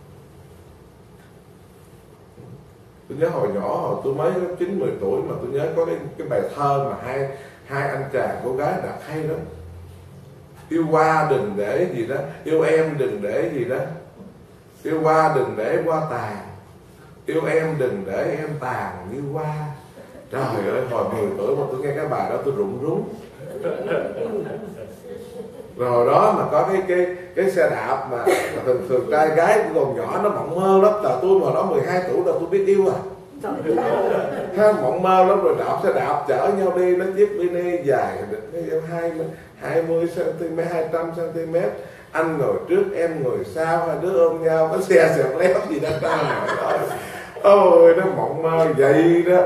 Tôi nhớ hồi nhỏ, hồi tôi mới 9-10 tuổi mà tôi nhớ có cái bài thơ mà hai anh chàng cô gái đặt hay lắm. Yêu hoa đừng để gì đó, yêu em đừng để gì đó. Yêu hoa đừng để hoa tàn, yêu em đừng để em tàn như hoa. Trời ơi, hồi 10 tuổi mà tôi nghe cái bài đó tôi rụng rúng. Rồi đó mà có cái xe đạp mà thường trai gái còn nhỏ nó mộng mơ lắm. Là tôi mà nó 12 tuổi là tôi biết yêu à. Ha, mộng mơ lắm, rồi đạp xe đạp chở nhau đi, nó chiếc mini dài 20 cm 200 cm, anh ngồi trước em ngồi sau, hai đứa ôm nhau, có xe xẹp lép gì đó ra. Ôi nó mộng mơ vậy đó.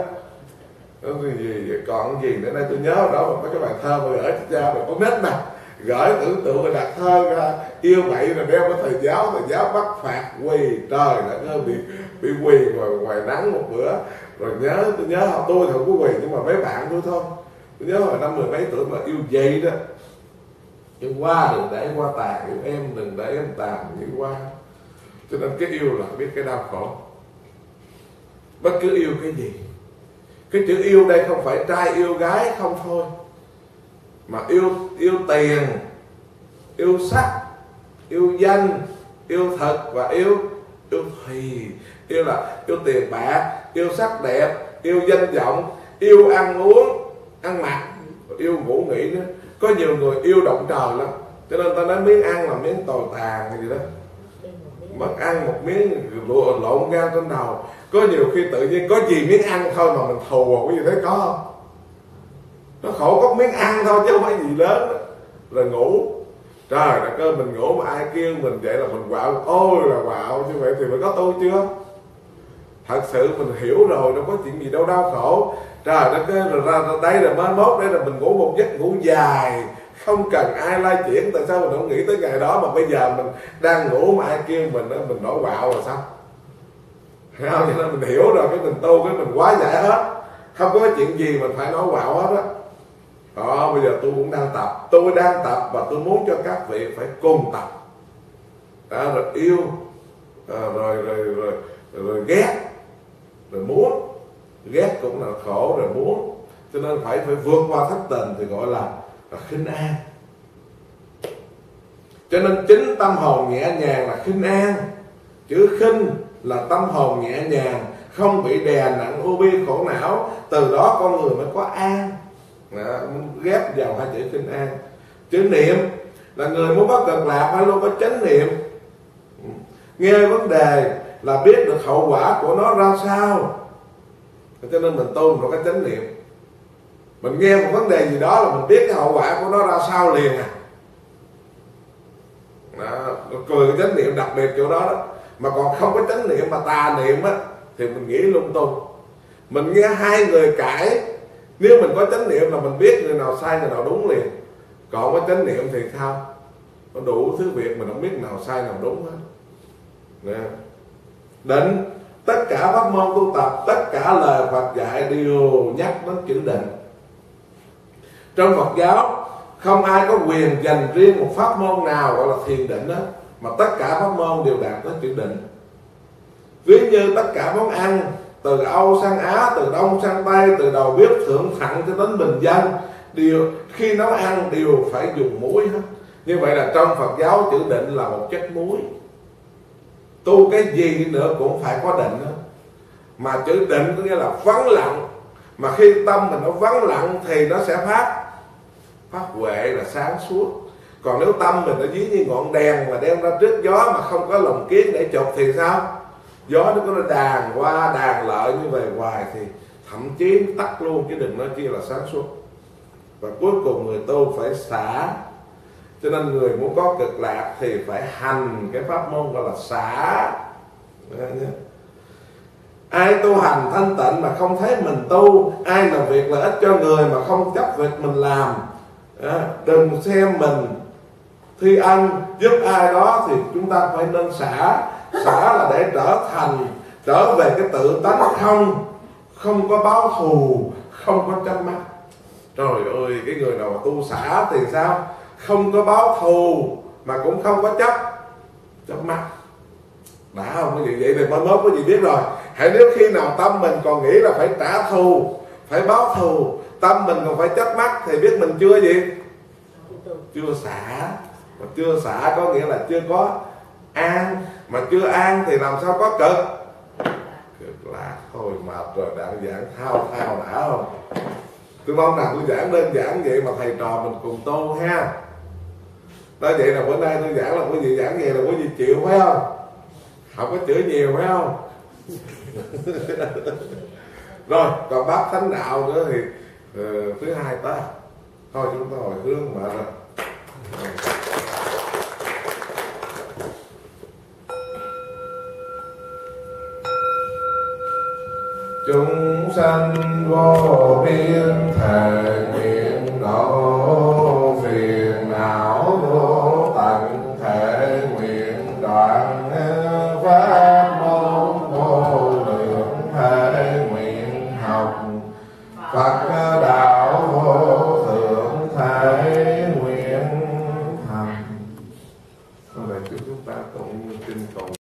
Còn gì nữa đây tôi nhớ đó mà có cái bài thơ mà gửi cho cha, mà con nít nè, gửi tưởng tượng rồi đặt thơ ra, yêu vậy rồi đem cái thầy giáo bắt phạt quỳ, trời đã bị quỳ ngoài nắng một bữa. Rồi tôi nhớ tôi thì không có quỳ, nhưng mà mấy bạn tôi thôi, tôi nhớ hồi năm 10 mấy tuổi mà yêu vậy đó, yêu qua đừng để qua tàn, yêu em đừng để em tàn như qua. Cho nên cái yêu là biết cái đau khổ. Bất cứ yêu cái gì, cái chữ yêu đây không phải trai yêu gái không thôi, mà yêu tiền, yêu sắc, yêu danh, yêu thật và yêu thùy. Yêu là yêu tiền bạc, yêu sắc đẹp, yêu danh vọng, yêu ăn uống, ăn mặc, yêu ngủ nghỉ nữa. Có nhiều người yêu động trời lắm, cho nên ta nói miếng ăn là miếng tồi tàn gì đó, mất ăn một miếng lộn gan trên đầu. Có nhiều khi tự nhiên có gì miếng ăn thôi mà mình thù, cái gì đấy có không? Nó khổ có miếng ăn thôi chứ không phải gì lớn đó. Rồi ngủ, trời đất ơi, mình ngủ mà ai kêu mình vậy là mình quạo, ôi là quạo. Như vậy thì mình có tu chưa? Thật sự mình hiểu rồi, đâu có chuyện gì đâu đau khổ. Trời đất ơi, rồi ra đây là mới mốt, đây là mình ngủ một giấc ngủ dài, không cần ai lai chuyển. Tại sao mình không nghĩ tới ngày đó mà bây giờ mình đang ngủ mà ai kêu mình nổi quạo là sao? Cho nên mình hiểu rồi, cái mình tu cái mình quá giải hết, không có chuyện gì mình phải nói quạo hết á. Đó, bây giờ tôi cũng đang tập, và tôi muốn cho các vị phải cùng tập. Đó, rồi yêu, rồi ghét, rồi muốn. Ghét cũng là khổ, rồi muốn. Cho nên phải vượt qua thất tình thì gọi là khinh an. Cho nên chính tâm hồn nhẹ nhàng là khinh an. Chữ khinh là tâm hồn nhẹ nhàng, không bị đè nặng ưu bi khổ não. Từ đó con người mới có an. Ghép vào hai chữ khinh an. Chữ niệm là người muốn có cực lạc phải luôn có chánh niệm. Nghe vấn đề là biết được hậu quả của nó ra sao. Cho nên mình tu một cái chánh niệm. Mình nghe một vấn đề gì đó là mình biết cái hậu quả của nó ra sao liền à. Đó, cười cái chánh niệm đặc biệt chỗ đó đó. Mà còn không có chánh niệm mà tà niệm á thì mình nghĩ lung tung. Mình nghe hai người cãi, nếu mình có chánh niệm là mình biết người nào sai người nào đúng liền. Còn có chánh niệm thì sao? Có đủ thứ việc mình không biết nào sai nào đúng hết. Nè. Định, tất cả pháp môn tu tập, tất cả lời Phật dạy đều nhắc đến chữ định. Trong Phật giáo không ai có quyền dành riêng một pháp môn nào gọi là thiền định đó, mà tất cả pháp môn đều đạt đến chữ định. Ví như tất cả món ăn, từ Âu sang Á, từ Đông sang Tây, từ đầu bếp thượng thặng cho đến bình dân, đều khi nấu ăn đều phải dùng muối hết. Như vậy là trong Phật giáo chữ định là một chất muối. Tu cái gì nữa cũng phải có định đó. Mà chữ định có nghĩa là vắng lặng. Mà khi tâm mình nó vắng lặng thì nó sẽ phát huệ là sáng suốt. Còn nếu tâm mình nó ví như ngọn đèn mà đem ra trước gió mà không có lồng kiết để chụp thì sao? Gió nó có đàn qua đàn lợi như vậy hoài thì thậm chí tắt luôn, chứ đừng nói chi là sáng suốt. Và cuối cùng người tu phải xả. Cho nên người muốn có cực lạc thì phải hành cái pháp môn gọi là xả. Ai tu hành thanh tịnh mà không thấy mình tu, ai làm việc lợi ích cho người mà không chấp việc mình làm, đừng xem mình thi ân giúp ai đó thì chúng ta phải nên xả. Xả là để trở về cái tự tánh không có báo thù, không có chấp mắc. Trời ơi, cái người nào mà tu xả thì sao? Không có báo thù mà cũng không có chấp mắc. Đã không? Cái gì vậy thì mới mốt có gì biết rồi. Hãy nếu khi nào tâm mình còn nghĩ là phải trả thù, phải báo thù, tâm mình còn phải chấp mắc thì biết mình chưa gì? Chưa xả. Mà chưa xả có nghĩa là chưa có an. Mà chưa an thì làm sao có cực lạc. Thôi mệt rồi, đạo giảng thao đã không? Tôi mong rằng tôi giảng đơn giản vậy mà thầy trò mình cùng tu ha. Nói vậy là bữa nay tôi giảng là quý vị giảng về là quý vị chịu phải không? Không có chữa nhiều phải không? Rồi còn bác thánh đạo nữa thì thứ hai tới. Thôi chúng ta hồi hướng mà rồi. Chúng sanh vô biên thề nguyện độ phiền não vô tận thể nguyện đoạn pháp môn vô lượng thể nguyện học Phật đạo vô thượng thể nguyện thành. Sau này chúng ta tụng kinh tụng